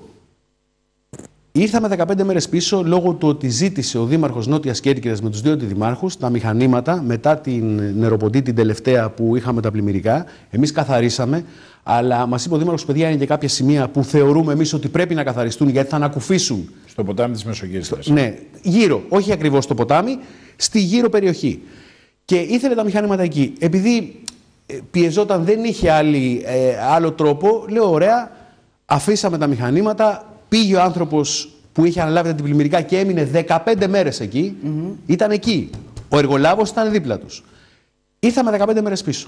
Ήρθαμε δεκαπέντε μέρες πίσω λόγω του ότι ζήτησε ο Δήμαρχος Νότιας Κέρκυρας με τους δύο αντιδημάρχους τα μηχανήματα μετά την νεροποντή την τελευταία που είχαμε τα πλημμυρικά. Εμείς καθαρίσαμε, αλλά μας είπε ο Δήμαρχος: Παιδιά, είναι και κάποια σημεία που θεωρούμε εμείς ότι πρέπει να καθαριστούν γιατί θα ανακουφίσουν. Στο ποτάμι της Μεσογείας. Ναι, γύρω, όχι ακριβώς στο ποτάμι, στη γύρω περιοχή. Και ήθελε τα μηχανήματα εκεί. Επειδή πιεζόταν, δεν είχε άλλη, ε, άλλο τρόπο, λέω: Ωραία, αφήσαμε τα μηχανήματα. Πήγε ο άνθρωπος που είχε αναλάβει τα πλημμυρικά και έμεινε δεκαπέντε μέρες εκεί. Mm-hmm. Ήταν εκεί. Ο εργολάβος ήταν δίπλα τους. Ήρθαμε δεκαπέντε μέρες πίσω.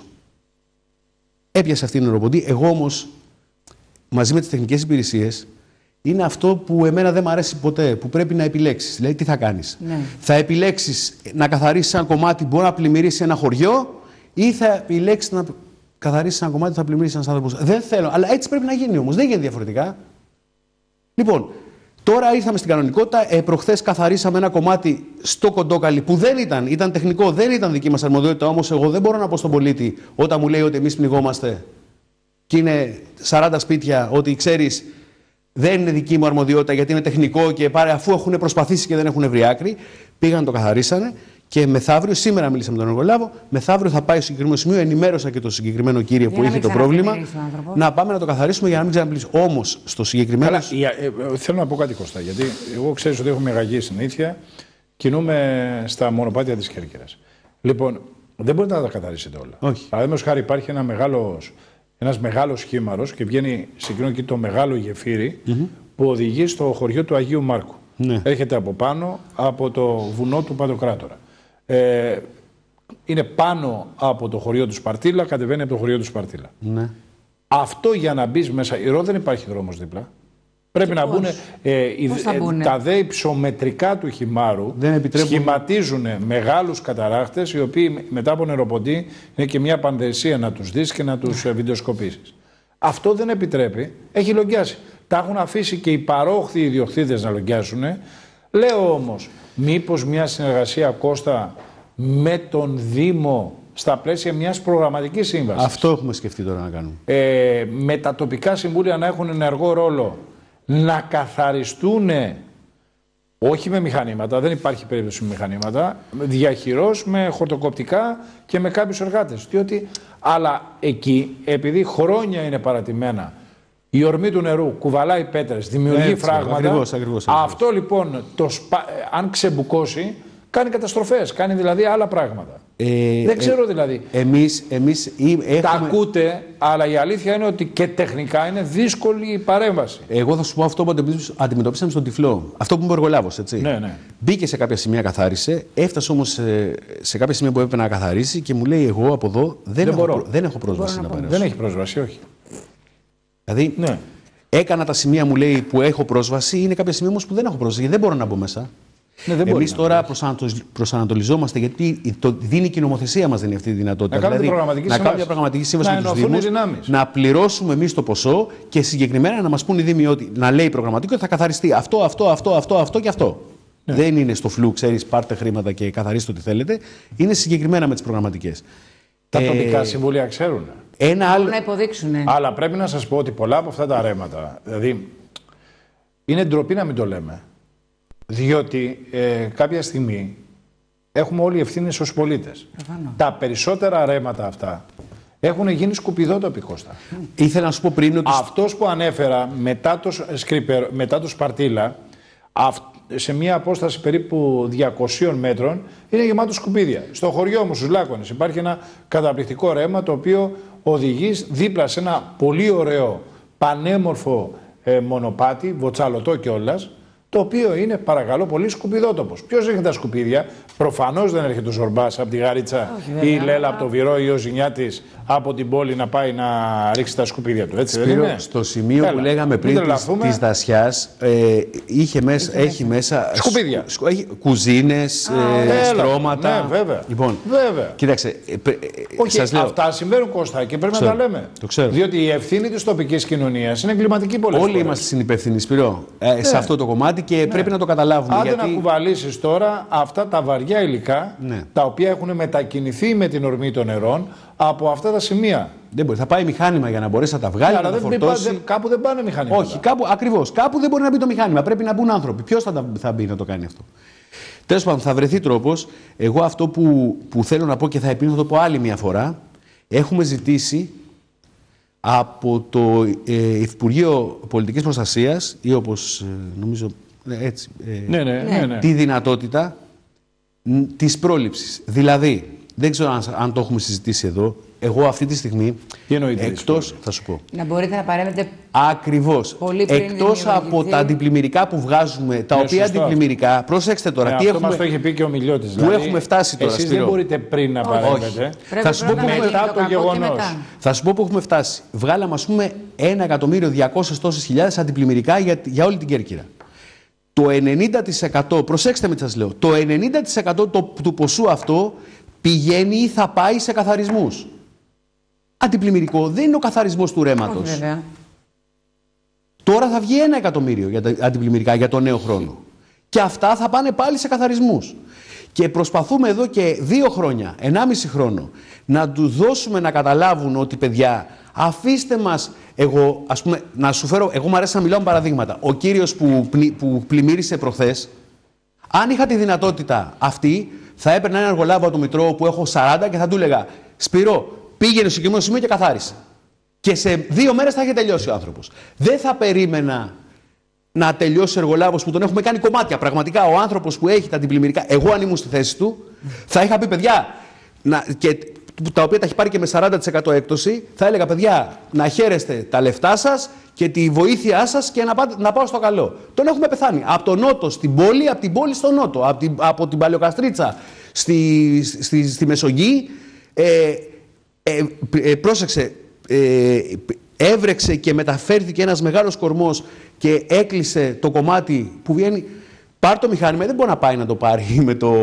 Έπιασε αυτή η νεροποντή. Εγώ όμως, μαζί με τις τεχνικές υπηρεσίες, είναι αυτό που εμένα δεν μου αρέσει ποτέ, που πρέπει να επιλέξεις. Δηλαδή, τι θα κάνεις. Ναι. Θα επιλέξεις να καθαρίσεις ένα κομμάτι που μπορεί να πλημμυρίσει ένα χωριό, ή θα επιλέξεις να καθαρίσεις ένα κομμάτι που θα πλημμυρίσει ένας άνθρωπος. Δεν θέλω. Αλλά έτσι πρέπει να γίνει όμως. Δεν γίνεται διαφορετικά. Λοιπόν, τώρα ήρθαμε στην κανονικότητα. Ε, προχθές καθαρίσαμε ένα κομμάτι στο Κοντόκαλι που δεν ήταν, ήταν τεχνικό, δεν ήταν δική μας αρμοδιότητα. Όμως, εγώ δεν μπορώ να πω στον πολίτη όταν μου λέει ότι εμείς πνιγόμαστε και είναι σαράντα σπίτια, ότι ξέρεις, δεν είναι δική μου αρμοδιότητα γιατί είναι τεχνικό και πάρε, αφού έχουν προσπαθήσει και δεν έχουν βρει άκρη. Πήγαν, το καθαρίσανε. Και μεθαύριο, σήμερα μίλησα με τον εργολάβο, μεθαύριο θα πάει στο συγκεκριμένο σημείο. Ενημέρωσα και το συγκεκριμένο κύριο για που είχε το πρόβλημα. Να πάμε να το καθαρίσουμε για να μην ξαναπλήσει. Όμως στο συγκεκριμένο. Καλά, ε, ε, θέλω να πω κάτι, Κώστα, γιατί εγώ ξέρεις ότι έχω μεγαγή συνήθεια. Κινούμε στα μονοπάτια της Κέρκυρας. Λοιπόν, δεν μπορείτε να τα καθαρίσετε όλα. Παραδείγματος χάρη, υπάρχει ένα μεγάλος, ένας μεγάλος χήμαρος και βγαίνει συγκεκριμένο εκεί το μεγάλο γεφύρι mm-hmm. που οδηγεί στο χωριό του Αγίου Μάρκου. Ναι. Έρχεται από πάνω από το βουνό του Παντοκράτορα. Ε, είναι πάνω από το χωριό του Σπαρτίλα, κατεβαίνει από το χωριό του Σπαρτίλα. Ναι. Αυτό για να μπει μέσα, η Ρο δεν υπάρχει δρόμος δίπλα. Πρέπει και να μπουν. Ε, ε, τα δε υψομετρικά του χυμάρου σχηματίζουν μεγάλους καταράχτες, οι οποίοι μετά από νεροποντή είναι και μια πανδεσία να τους δεις και να τους βιντεοσκοπήσεις. Αυτό δεν επιτρέπει. Έχει λογιάσει. Τα έχουν αφήσει και οι παρόχθοι ιδιοκτήτες να λογιάσουν. Λέω όμως, μήπως μια συνεργασία, Κώστα, με τον Δήμο στα πλαίσια μιας προγραμματικής σύμβασης. Αυτό έχουμε σκεφτεί τώρα να κάνουμε. Ε, με τα τοπικά συμβούλια να έχουν ενεργό ρόλο, να καθαριστούν, όχι με μηχανήματα, δεν υπάρχει περίπτωση με μηχανήματα, διαχειρός με χορτοκοπτικά και με κάποιους εργάτες. Διότι, αλλά εκεί, επειδή χρόνια είναι παρατημένα, η ορμή του νερού κουβαλάει πέτρες, δημιουργεί έτσι, φράγματα. Ακριβώς, ακριβώς, ακριβώς. Αυτό λοιπόν, το σπα... αν ξεμπουκώσει, κάνει καταστροφές, κάνει δηλαδή άλλα πράγματα. Ε, Δεν ξέρω ε, δηλαδή. Εμείς, εμείς έχουμε... Τα ακούτε, αλλά η αλήθεια είναι ότι και τεχνικά είναι δύσκολη η παρέμβαση. Εγώ θα σου πω αυτό που αντιμετωπίσαμε στον Τυφλό. Αυτό που είμαι εργολάβος, έτσι. Ναι, ναι. Μπήκε σε κάποια σημεία, καθάρισε. Έφτασε όμως σε, σε κάποια σημεία που έπρεπε να καθαρίσει και μου λέει: Εγώ από εδώ δεν, δεν, έχω, προ... δεν έχω πρόσβαση να, να περάσω. Δεν έχει πρόσβαση, όχι. Δηλαδή, ναι. Έκανα τα σημεία, μου λέει, που έχω πρόσβαση, είναι κάποια σημεία όμως που δεν έχω πρόσβαση, γιατί δεν μπορώ να μπω μέσα. Ναι, εμείς τώρα προσανατολιζόμαστε, γιατί το δίνει και η νομοθεσία μας δίνει αυτή τη δυνατότητα. Να δηλαδή, κάνουμε να κάνουμε μια πραγματική σύμβαση να με τους Δήμους, να πληρώσουμε εμείς το ποσό και συγκεκριμένα να μας πούν οι Δήμοι ότι να λέει προγραμματικό ότι θα καθαριστεί αυτό, αυτό, αυτό, αυτό, αυτό και αυτό. Ναι. Δεν είναι στο φλου, ξέρεις, πάρτε χρήματα και καθαρίστε ό,τι θέλετε. Είναι συγκεκριμένα με τις προγραμματικές. Τα ε, τοπικά συμβούλια ξέρουν. Ένα άλλο... να υποδείξουν. Αλλά πρέπει να σας πω ότι πολλά από αυτά τα ρέματα, δηλαδή, είναι ντροπή να μην το λέμε. Διότι ε, κάποια στιγμή έχουμε όλοι ευθύνες ως πολίτες. Εφάνω. Τα περισσότερα ρέματα αυτά έχουν γίνει σκουπιδότοποι, Κώστα. Ήθελα να σου πω πριν ότι... Αυτός που ανέφερα μετά το, σκρίπερ, μετά το Σπαρτίλα, αυ, σε μια απόσταση περίπου διακοσίων μέτρων, είναι γεμάτο σκουπίδια. Στο χωριό μου, στους Λάκωνες, υπάρχει ένα καταπληκτικό ρέμα το οποίο οδηγεί δίπλα σε ένα πολύ ωραίο, πανέμορφο ε, μονοπάτι, βοτσαλωτό κιόλας, το οποίο είναι παρακαλώ πολύ σκουπιδότοπος. Ποιος έχει τα σκουπίδια? Προφανώς δεν έρχεται ο Ζορμπάς από τη Γαρίτσα ή η Λέλα από το Βηρό ή ο Ζηνιάτης από την πόλη να πάει να ρίξει τα σκουπίδια του. Έτσι Σπύρο, δεν είναι? στο σημείο Έλα, που λέγαμε πριν της, της δασιάς, ε, είχε μέσα, έχει μέσα σκουπίδια. Σκου, έχει κουζίνες, ε, έλα, στρώματα. Ναι, βέβαια. Λοιπόν, βέβαια. Κοίταξε, ε, ε, Όχι, σας λέω, αυτά συμβαίνουν, Κώστα, και πρέπει ξέρω, να τα λέμε. το ξέρω. Διότι η ευθύνη της τοπικής κοινωνίας είναι εγκληματική πολλές όλοι φορές. είμαστε συνυπεύθυνοι, Σπύρο, ε, σε αυτό το κομμάτι και πρέπει να το καταλάβουμε. Άντε γιατί... να κουβαλήσεις τώρα αυτά τα βαριά υλικά, ναι. τα οποία έχουν μετακινηθεί με την ορμή των νερών από αυτά τα σημεία. Δεν μπορεί. Θα πάει μηχάνημα για να μπορέσει να τα βγάλει, Άρα να τα δεν φορτώσει. δεν, κάπου δεν πάνε μηχανήματα. Όχι, κάπου, ακριβώς. Κάπου δεν μπορεί να μπει το μηχάνημα. Πρέπει να μπουν άνθρωποι. Ποιος θα, θα μπει να το κάνει αυτό? Τέλος πάντων, θα βρεθεί τρόπος. Εγώ αυτό που, που θέλω να πω και θα επιμείνω, θα το πω άλλη μια φορά. Έχουμε ζητήσει από το ε, Υπουργείο Πολιτικής Προστασίας ή όπως ε, νομίζω έτσι, ε, ναι, ναι, ναι, ναι. τη δυνατότητα ν, της πρόληψης. Δηλαδή, δεν ξέρω αν, αν το έχουμε συζητήσει εδώ, εγώ αυτή τη στιγμή, εκτός, θα σου πω. Να μπορείτε να παρέμβετε Ακριβώς. πολύ πριν εκτός από τα αντιπλημμυρικά που βγάζουμε, τα ναι, οποία σωστό. αντιπλημμυρικά, προσέξτε τώρα, Ναι, τι αυτό έχουμε, μας το είχε πει και ο Μιλιώτης. που Δηλαδή, έχουμε φτάσει τώρα, εσείς Σπύρο. δεν μπορείτε πριν να παρέμβετε. Θα σου πω που έχουμε- μετά το γεγονός. Θα σου πω που έχουμε φτάσει. Βγάλαμε, ας πούμε, ένα εκατομμύριο διακόσιες τόσες χιλιάδες αντιπλημμυρικά για, για όλη την Κέρκυρα. Το ενενήντα τοις εκατό, προσέξτε με τι σας λέω, το ενενήντα τοις εκατό το, του ποσού αυτό πηγαίνει ή θα πάει σε καθαρισμούς. Αντιπλημμυρικό δεν είναι ο καθαρισμός του ρέματος. Όχι, βέβαια. Τώρα θα βγει ένα εκατομμύριο για τα αντιπλημμυρικά για τον νέο χρόνο. Και αυτά θα πάνε πάλι σε καθαρισμούς. Και προσπαθούμε εδώ και δύο χρόνια, ενάμιση χρόνο, να του δώσουμε να καταλάβουν ότι, παιδιά, αφήστε μας, εγώ, ας πούμε, να σου φέρω, εγώ μου αρέσει να μιλάω με παραδείγματα. Ο κύριος που, πλη, που πλημμύρισε προχθές, αν είχα τη δυνατότητα αυτή, θα έπαιρνα ένα εργολάβο από το Μητρό που έχω σαράντα και θα του έλεγα, Σπύρο, πήγαινε στο συγκεκριμένο σημείο και καθάρισε. Και σε δύο μέρες θα είχε τελειώσει ο άνθρωπος. Δεν θα περίμενα να τελειώσει ο εργολάβος που τον έχουμε κάνει κομμάτια. Πραγματικά ο άνθρωπος που έχει τα αντιπλημμυρικά, εγώ αν ήμουν στη θέση του, θα είχα πει, παιδιά, να, και, τα οποία τα έχει πάρει και με σαράντα τοις εκατό έκπτωση, θα έλεγα, παιδιά, να χαίρεστε τα λεφτά σας και τη βοήθειά σας και να, πάτε, να πάω στο καλό. Τον έχουμε πεθάνει. Από τον νότο στην πόλη, από την πόλη στον νότο, από την, από την Παλαιοκαστρίτσα στη, στη, στη, στη Μεσογγί. Ε, ε, ε, πρόσεξε, ε, έβρεξε και μεταφέρθηκε ένας μεγάλος κορμός και έκλεισε το κομμάτι που βγαίνει. Πάρ' το μηχάνημα, δεν μπορεί να πάει να το πάρει με το...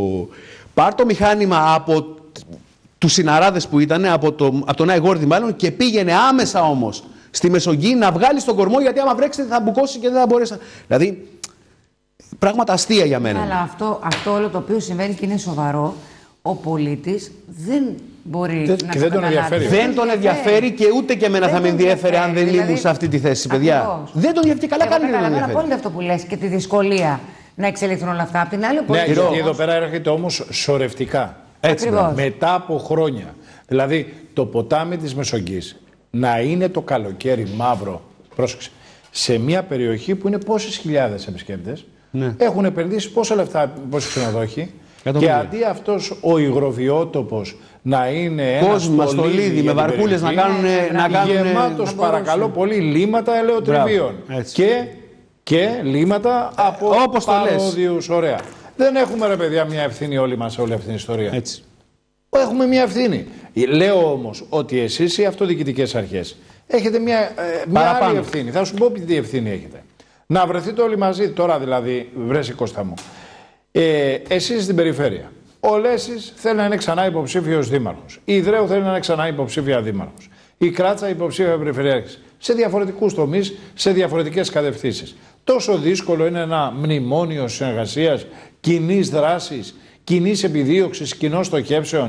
Πάρ' το μηχάνημα από τους συναράδες που ήταν, από, το, από τον Άι μάλλον, και πήγαινε άμεσα όμως στη Μεσογγί να βγάλει τον κορμό, γιατί άμα βρέξει θα μπουκώσει και δεν θα μπορέσει. Δηλαδή, πράγματα αστεία για μένα. Αλλά αυτό, αυτό όλο το οποίο συμβαίνει και είναι σοβαρό, ο πολίτης δεν μπορεί Δεν- να και το δεν τον καταλάβει. ενδιαφέρει. Δεν τον ενδιαφέρει και ούτε και εμένα Δεν θα με τον ενδιαφέρει αν δεν ενδιαφέρει, ήμουν δηλαδή- σε αυτή τη θέση, παιδιά. Ακριβώς. Δεν τον ενδιαφέρει. Καλά Εγώ κάνει να τον καταλαβαίνω ενδιαφέρει. απόλυτα αυτό που λες και τη δυσκολία να εξελιχθούν όλα αυτά. Απ' την άλλη, ο Ναι, πολίτης γιατί όμως- εδώ πέρα έρχεται όμως σωρευτικά. Έτσι, Ακριβώς. Μετά από χρόνια. Δηλαδή, το ποτάμι της Μεσογγής να είναι το καλοκαίρι μαύρο, πρόσεξε, σε μια περιοχή που είναι πόσες χιλιάδες επισκέπτες, Ναι. έχουν επενδύσει πόσα λεφτά, πόσοι ξενοδόχοι, και Εκατομμύρια. αντί αυτός ο υγροβιότοπος να είναι ένα Κόσμο, στολίδι, με βαρκούλες να κάνουν. Να κάνουν γεμάτος, παρακαλώ πολύ, λίματα ελαιοτριβίων. Μπράβο, έτσι. Και, και λίματα από όπως το λες. παρόδιους. Ωραία. Δεν έχουμε, ρε παιδιά, μια ευθύνη όλοι μας σε όλη αυτή την ιστορία. Έτσι. Έχουμε μια ευθύνη. Λέω όμως ότι εσείς οι αυτοδιοικητικές αρχές έχετε μια, ε, μια Παραπάνω. άλλη ευθύνη. Θα σου πω τι ευθύνη έχετε. Να βρεθείτε όλοι μαζί, τώρα δηλαδή, βρέσει Κώστα μου. Ε, εσείς στην περιφέρεια. Ο Λέσης θέλει να είναι ξανά υποψήφιος δήμαρχος. Η Ιδραίου θέλει να είναι ξανά υποψήφια δήμαρχος. Η Κράτσα υποψήφια περιφερειάρχης. Σε διαφορετικούς τομείς, σε διαφορετικές κατευθύνσεις. Τόσο δύσκολο είναι ένα μνημόνιο συνεργασίας, κοινής δράσης, κοινής επιδίωξης, κοινών στοχεύσεων.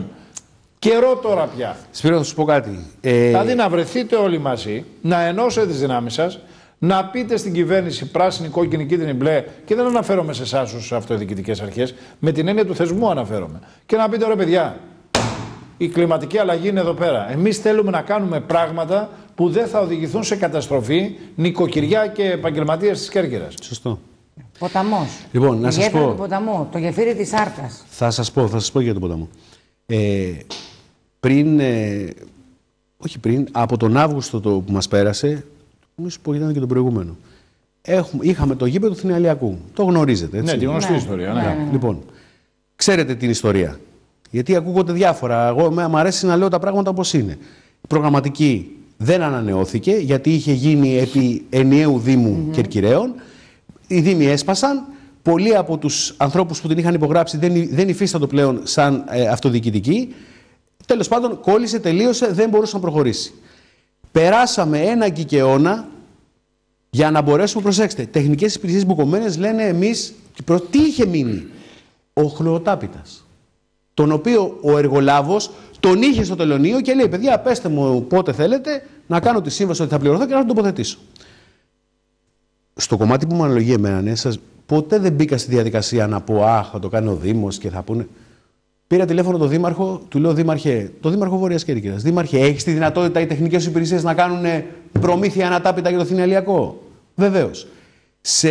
Καιρό τώρα πια. Σπύρο, θα σου πω κάτι. Ε, Δηλαδή να βρεθείτε όλοι μαζί, να ενώσετε τις δυνάμεις σας, να πείτε στην κυβέρνηση πράσινη, κόκκινη, κίτρινη, μπλε, και δεν αναφέρομαι σε εσάς ως αυτοδιοικητικές αρχές, με την έννοια του θεσμού αναφέρομαι. Και να πείτε, ρε παιδιά, η κλιματική αλλαγή είναι εδώ πέρα. Εμείς θέλουμε να κάνουμε πράγματα που δεν θα οδηγηθούν σε καταστροφή νοικοκυριά και επαγγελματίες της Κέρκυρας. Σωστό. Ποταμός. Λοιπόν, να Η σας γέφυρα πω. του ποταμού, το γεφύρι της Άρτας. Θα σας πω, θα σας πω για τον ποταμό. Ε, πριν, ε, όχι πριν, από τον Αύγουστο το που μας πέρασε, νομίζω που ήταν και τον προηγούμενο, έχουμε, είχαμε το γήπεδο του Θηνιαλιακού. Το γνωρίζετε, έτσι. Ναι, την γνωστή Ναι. ιστορία. Ναι. Ναι, ναι. Λοιπόν, ξέρετε την ιστορία. Γιατί ακούγονται διάφορα. Εγώ μου αρέσει να λέω τα πράγματα όπως είναι. Η προγραμματική δεν ανανεώθηκε γιατί είχε γίνει επί ενιαίου Δήμου mm-hmm. Κερκυραίων. Οι Δήμοι έσπασαν. Πολλοί από τους ανθρώπους που την είχαν υπογράψει δεν, δεν υφίσταντο πλέον σαν ε, αυτοδιοικητικοί. Τέλος πάντων, κόλλησε, τελείωσε, δεν μπορούσε να προχωρήσει. Περάσαμε ένα κικαιώνα για να μπορέσουμε, προσέξτε, τεχνικές υπηρεσίες μπουκωμένες λένε εμείς, τι είχε μείνει, ο χλωοτάπητας, τον οποίο ο εργολάβος τον είχε στο τελωνείο και λέει, παιδιά, πέστε μου πότε θέλετε να κάνω τη σύμβαση ότι θα πληρωθώ και να τον τοποθετήσω. Στο κομμάτι που μου αναλογεί εμένα, ναι, σας, ποτέ δεν μπήκα στη διαδικασία να πω, αχ, θα το κάνει ο Δήμος και θα πούνε. Πήρα τηλέφωνο τον Δήμαρχο, του λέω, Δήμαρχε, το Δήμαρχο Βόρειας Κέρκυρας, Δήμαρχε, έχεις τη δυνατότητα οι τεχνικές υπηρεσίες να κάνουν προμήθεια ανατάπητα για το Θηνιαλιακό? Βεβαίως. Σε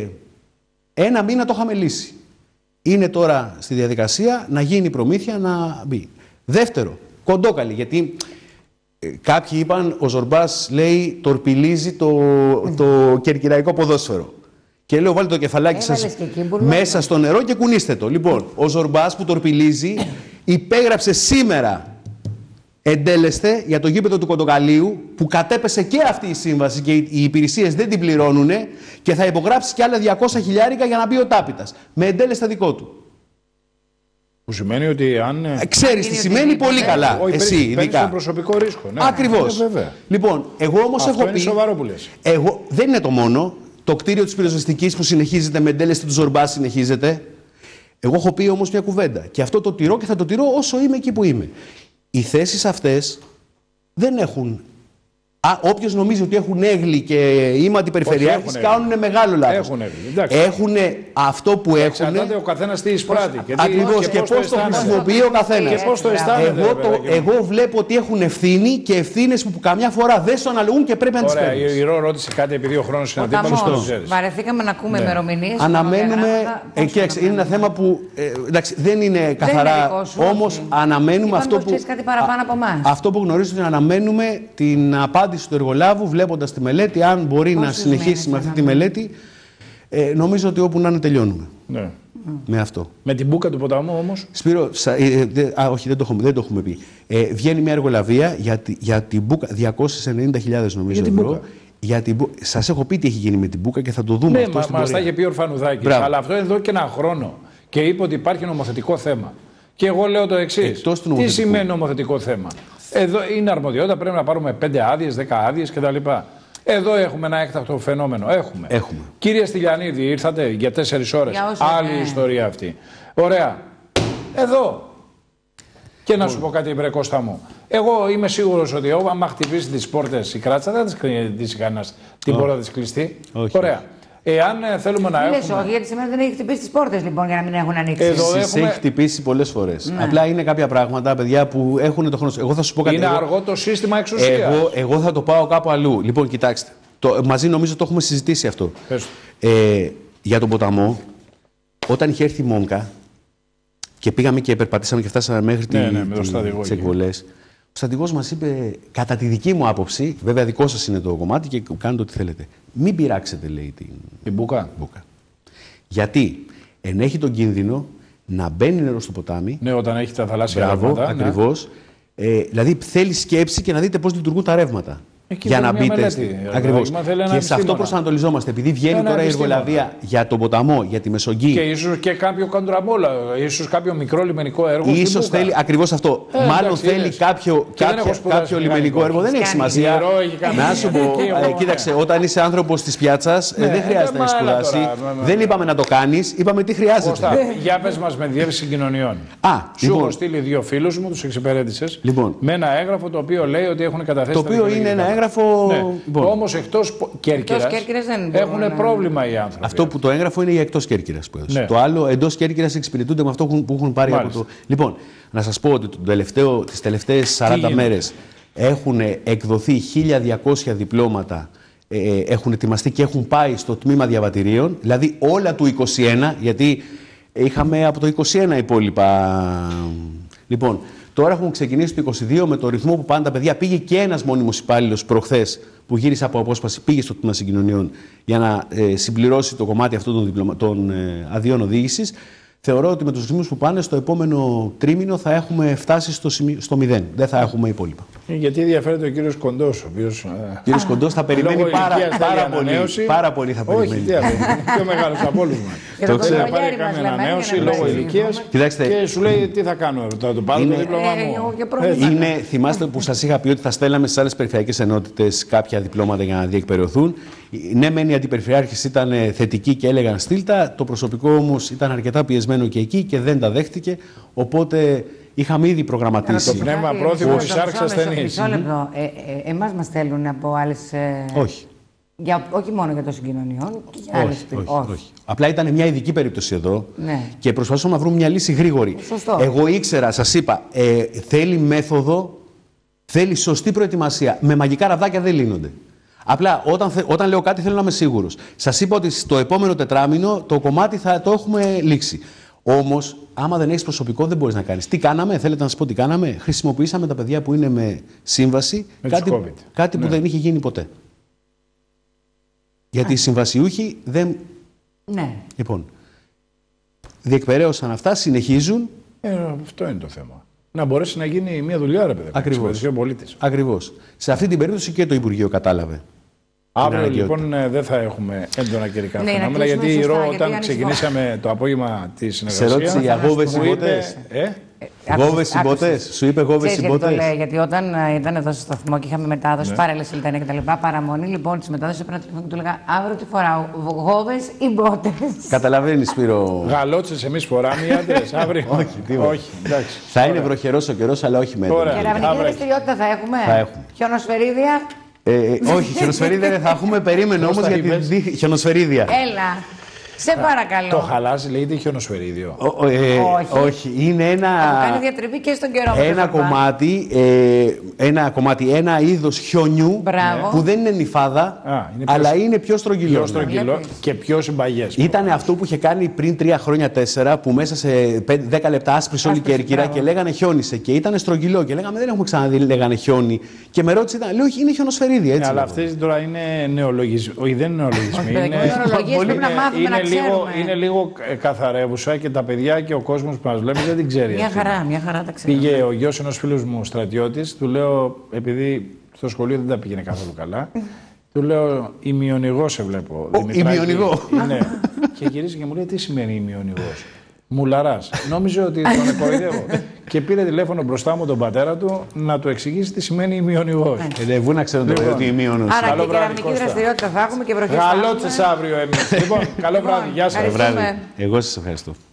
ένα μήνα το είχαμε λύσει. Είναι τώρα στη διαδικασία να γίνει προμήθεια να μπει. Δεύτερο, κοντόκαλη, γιατί ε, κάποιοι είπαν ο Ζορμπάς, λέει, τορπιλίζει το, το κερκυραϊκό ποδόσφαιρο. Και λέω, βάλτε το κεφαλάκι σας μέσα στο νερό και κουνήστε το. Λοιπόν, ο Ζορμπάς που τορπιλίζει υπέγραψε σήμερα εντέλεστε για το γήπεδο του Κοντοκαλίου που κατέπεσε και αυτή η σύμβαση και οι υπηρεσίες δεν την πληρώνουν και θα υπογράψει και άλλα διακόσια χιλιάρικα για να μπει ο τάπητας. Με εντέλεστα δικό του. Που σημαίνει ότι αν. Ξέρεις τι σημαίνει πολύ καλά. Όχι, εσύ, παίρνεις ειδικά. τον προσωπικό ρίσκο. Ναι, Ακριβώς. ναι, βέβαια. Λοιπόν, εγώ όμως Αυτό έχω είναι πει. σοβαρό που λες. Εγώ, δεν είναι το μόνο. Το κτίριο της πυροσβεστικής που συνεχίζεται με εντέλεστη του Ζορμπά συνεχίζεται. Εγώ έχω πει όμως μια κουβέντα. Και αυτό το τηρώ και θα το τηρώ όσο είμαι εκεί που είμαι. Οι θέσεις αυτές δεν έχουν. Α, όποιος νομίζει ότι έχουν έγκλη και είμαι αντιπεριφερειάρχης, κάνουν μεγάλο λάθος. Έχουν έγκλη. Έχουν αυτό που έχουν. Εξαρτάται ο καθένας τι εισπράττει. Ακριβώς, και, και πώς το χρησιμοποιεί ο καθένας. Και πώς το αισθάνεται. Εγώ, το, εγώ βλέπω ότι έχουν ευθύνη και ευθύνες που καμιά φορά δεν σου αναλογούν και πρέπει να τις παίρνεις. Ωραία, η Ρο ρώτησε κάτι επειδή ο χρόνος είναι αντίπαλος. Βαρεθήκαμε να ακούμε ημερομηνίες. Αναμένουμε. Ε, κοίταξε, είναι ένα θέμα που ε, εντάξει, δεν είναι καθαρά. Όμως αναμένουμε αυτό που. Κάτι παραπάνω από εμάς. Αυτό που γνωρίζω είναι αναμένουμε την απάντηση του εργολάβου, βλέποντας τη μελέτη, αν μπορεί Πόσους να συνεχίσει με αυτή τη μελέτη. Ε, νομίζω ότι όπου να είναι τελειώνουμε. Ναι. Με αυτό. Με την μπούκα του ποταμού όμως. Σπύρο, σα, ε, ε, α, όχι, δεν το έχουμε, δεν το έχουμε πει. Ε, βγαίνει μια εργολαβία για, τη, για την μπούκα, διακόσιες ενενήντα χιλιάδες νομίζω για την ευρώ. Για την μπούκα. Σας έχω πει τι έχει γίνει με την μπούκα και θα το δούμε ναι, αυτό. Ναι, στην μας πορεία. τα είχε πει ο Ορφανουδάκης. Αλλά αυτό εδώ και ένα χρόνο. Και είπε ότι υπάρχει νομοθετικό θέμα. Και εγώ λέω το εξής. Τι σημαίνει νομοθετικό θέμα? Εδώ είναι αρμοδιότητα, πρέπει να πάρουμε πέντε άδειες, δέκα άδειες κτλ. Εδώ έχουμε ένα έκτακτο φαινόμενο. Έχουμε. έχουμε. Κύριε Στυλιανίδη, ήρθατε για τέσσερις ώρες. Άλλη ναι. ιστορία αυτή. Ωραία. Εδώ. Και να σου πω κάτι, βρε Κώστα μου. Εγώ είμαι σίγουρος ότι άμα χτυπήσει τις πόρτες η κράτσα, δεν θα τις κλείσει κανένας την πόρτα της κλειστή. Όχι. Ωραία. Εάν θέλουμε να έχουμε. έχουμε. Όχι, γιατί σήμερα δεν έχει χτυπήσει τις πόρτες λοιπόν για να μην έχουν ανοίξει. Εδώ έχουμε... έχει χτυπήσει πολλές φορές. Ναι. Απλά είναι κάποια πράγματα, παιδιά, που έχουν το χρόνο. Εγώ θα σου πω κάτι. Είναι εγώ... αργό το σύστημα εξουσίας. Εγώ, εγώ θα το πάω κάπου αλλού. Λοιπόν, κοιτάξτε. Το, μαζί νομίζω το έχουμε συζητήσει αυτό. Ε, για τον ποταμό, όταν είχε έρθει η Μόνκα και πήγαμε και περπατήσαμε και φτάσαμε μέχρι ναι, ναι, τις εκβολές. Ο στρατηγός μας είπε, κατά τη δική μου άποψη, βέβαια δικό σας είναι το κομμάτι και κάνετε ό,τι θέλετε. Μην πειράξετε, λέει, την, την μπούκα. μπούκα. Γιατί ενέχει τον κίνδυνο να μπαίνει νερό στο ποτάμι. Ναι, όταν έχει τα θαλάσσια ρεύματα. Ακριβώς. Ναι. Ε, δηλαδή θέλει σκέψη και να δείτε πώς λειτουργούν τα ρεύματα. Εκεί για να μπείτε. Ακριβώς. Και σε αυτό προσανατολιζόμαστε. Επειδή βγαίνει ένα τώρα η εργολαβία για τον ποταμό, για τη Μεσογγί. Και ίσως και κάποιο κοντραμπόλα, ίσως κάποιο μικρό λιμενικό έργο. Ίσως θέλει ακριβώς αυτό. Ε, Μάλλον εντάξει, θέλει είδες. κάποιο, κάποιο, κάποιο λιμενικό έργο. Δεν έχει σημασία. Να σου πω, κοίταξε, όταν είσαι άνθρωπος της πιάτσας, δεν χρειάζεται να σπουδάσει. Δεν είπαμε να το κάνεις, είπαμε τι χρειάζεται. Για πες μας με διεύθυνση συγκοινωνιών. Σου έχω στείλει δύο φίλους μου, τους εξυπηρέτησες, με ένα έγγραφο το οποίο λέει ότι έχουν καταθέσει. Το οποίο είναι ένα έγγραφο. Ναι. Λοιπόν. Όμως εκτός Κέρκυρας έχουν πρόβλημα οι άνθρωποι. Αυτό που το έγγραφο είναι για εκτός Κέρκυρας που έδωσε. Ναι. Το άλλο εντός Κέρκυρας εξυπηρετούνται με αυτό που έχουν πάρει Μάλιστα. από το. Λοιπόν, να σας πω ότι το τελευταίο, τις τελευταίες σαράντα μέρες έχουν εκδοθεί χίλια διακόσια διπλώματα. Ε, έχουν ετοιμαστεί και έχουν πάει στο τμήμα διαβατηρίων. Δηλαδή όλα του είκοσι ένα, γιατί είχαμε από το είκοσι ένα υπόλοιπα Λοιπόν, τώρα έχουμε ξεκινήσει το είκοσι δύο με το ρυθμό που πάνε τα παιδιά. Πήγε και ένας μόνιμος υπάλληλος προχθές που γύρισε από απόσπαση, πήγε στο τμήμα συγκοινωνιών για να ε, συμπληρώσει το κομμάτι αυτό των, διπλωμα... των ε, αδειών οδήγησης. Θεωρώ ότι με τους ρυθμούς που πάνε στο επόμενο τρίμηνο θα έχουμε φτάσει στο, σημείο, στο μηδέν. Δεν θα έχουμε υπόλοιπα. Γιατί ενδιαφέρεται ο κύριος Κοντός, ο οποίος. Ο κύριος Κοντός θα περιμένει πάρα, πάρα, πολύ, πάρα πολύ. Θα περιμένει. Όχι, δεν είναι πιο μεγάλος από όλους μας. Το ξέρω. Θα πάρει κάνει ανανέωση λόγω ηλικίας και σου λέει τι θα κάνω, θα το πάρω το δίπλωμα μου. Είναι, θυμάστε που σας είχα πει ότι θα στέλναμε στις άλλες περιφερειακές ενότητες κάποια διπλώματα για να διεκπεραιωθούν. Ναι, μεν οι αντιπεριφερειάρχες ήταν θετικοί και έλεγαν στείλτα, το προσωπικό όμως ήταν αρκετά πιεσμένο και εκεί και δεν τα δέχτηκε. Οπότε είχαμε ήδη προγραμματίσει. Το πνεύμα πρόθυμο εισάρξει ασθενής. Μισό λεπτό. Ε, ε, Εμάς μας στέλνουν από άλλες. Ε... Όχι. Για, όχι μόνο για το συγκοινωνιών, και για άλλες όχι, όχι, όχι. Απλά ήταν μια ειδική περίπτωση εδώ ναι. και προσπαθούσαμε να βρούμε μια λύση γρήγορη. Σωστό. Εγώ ήξερα, σας είπα, ε, θέλει μέθοδο, θέλει σωστή προετοιμασία. Με μαγικά ραβδάκια δεν λύνονται. Απλά όταν, όταν λέω κάτι θέλω να είμαι σίγουρος. Σας είπα ότι στο επόμενο τετράμινο το κομμάτι θα το έχουμε λήξει. Όμως, άμα δεν έχεις προσωπικό, δεν μπορείς να κάνεις. Τι κάναμε, θέλετε να σας πω τι κάναμε. Χρησιμοποιήσαμε τα παιδιά που είναι με σύμβαση, με κάτι, κάτι ναι. που δεν είχε γίνει ποτέ. Γιατί οι συμβασιούχοι δεν. Ναι. Λοιπόν, διεκπαιρέωσαν αυτά, συνεχίζουν. Ε, αυτό είναι το θέμα. Να μπορέσει να γίνει μια δουλειά, ρε παιδί. Ακριβώς. Πολίτης. Ακριβώς. Σε αυτή την περίπτωση και το Υπουργείο κατάλαβε. Αύριο λοιπόν δεν θα έχουμε έντονα καιρικά ναι, φαινόμενα, γιατί η ΡΟ όταν ξεκινήσαμε το απόγευμα τη συνεργασία. Σε ρώτησε για γόβες συμποτές. Γόβες συμποτές. Σου είπε γόβες συμποτές. Γιατί το λέει, γιατί όταν ήταν εδώ στο σταθμό και είχαμε μετάδοση, ναι. παρέλαση Λιτανία κτλ. Παραμονή λοιπόν τη μετάδοση έπαιρνα τηλέφωνο και του έλεγα αύριο τι φοράω, γόβες ή μπότες. Καταλαβαίνει, Σπύρο. Γαλότσες εμείς φοράμε οι άντρες αύριο. Όχι, τίποτα. Όχι, εντάξει. Θα είναι βροχερός ο καιρός, αλλά όχι μέτρο. Κεραμική δραστηριότητα θα έχουμε. Θα έχουμε. Χιονοσφαιρίδια. Ε, ε, όχι, χιονοσφαιρίδια δεν θα έχουμε. Περίμενε όμως γιατί χιονοσφαιρίδια. Έλα. Σε παρακαλώ. Το χαλάζι λέγεται χιονοσφαιρίδιο. Ο, ε, όχι. όχι. Είναι ένα. Θα κάνει διατριβή και στον καιρό. Ένα κομμάτι, ε, ένα κομμάτι, ένα είδος χιονιού Μπράβο. που δεν είναι νυφάδα, Α, είναι πιο, αλλά είναι πιο στρογγυλό. Πιο στρογγυλό και πιο συμπαγές. Ήταν αυτό που είχε κάνει πριν τρία χρόνια, τέσσερα, που μέσα σε δέκα λεπτά άσπρισε όλη η Κέρκυρα και λέγανε χιόνισε. Και ήταν στρογγυλό. Και λέγαμε δεν έχουμε ξαναδεί, λέγανε χιόνι. Και με ρώτησε, λέω, όχι, είναι χιονοσφαιρίδια. Έτσι, ναι, αλλά αυτές τώρα είναι νεολογισμοί. Όχι, δεν είναι νεολογισμοί. Είναι λίγο, είναι λίγο καθαρεύουσα και τα παιδιά και ο κόσμος που μας βλέπει δεν την ξέρει. Μια χαρά, μια χαρά τα ξέρει. Πήγε ο γιος ενός φίλου μου στρατιώτης, του λέω, επειδή στο σχολείο δεν τα πήγαινε καθόλου καλά, του λέω ημιονηγό σε βλέπω. Ημιονηγό. Ναι. Και γυρίζει και μου λέει τι σημαίνει ημιονηγός. Μουλαράς. Νόμιζε ότι τον εκοϊδεύω. Και πήρε τηλέφωνο μπροστά μου τον πατέρα του να του εξηγήσει τι σημαίνει ημιονηγός. Ε, δεν να ξέρουν το ότι ημιονός. Άρα και κεραμική δραστηριότητα θα έχουμε και βροχές. Γαλότσες αύριο εμείς. Λοιπόν, καλό βράδυ. Γεια σας. Εγώ σας ευχαριστώ.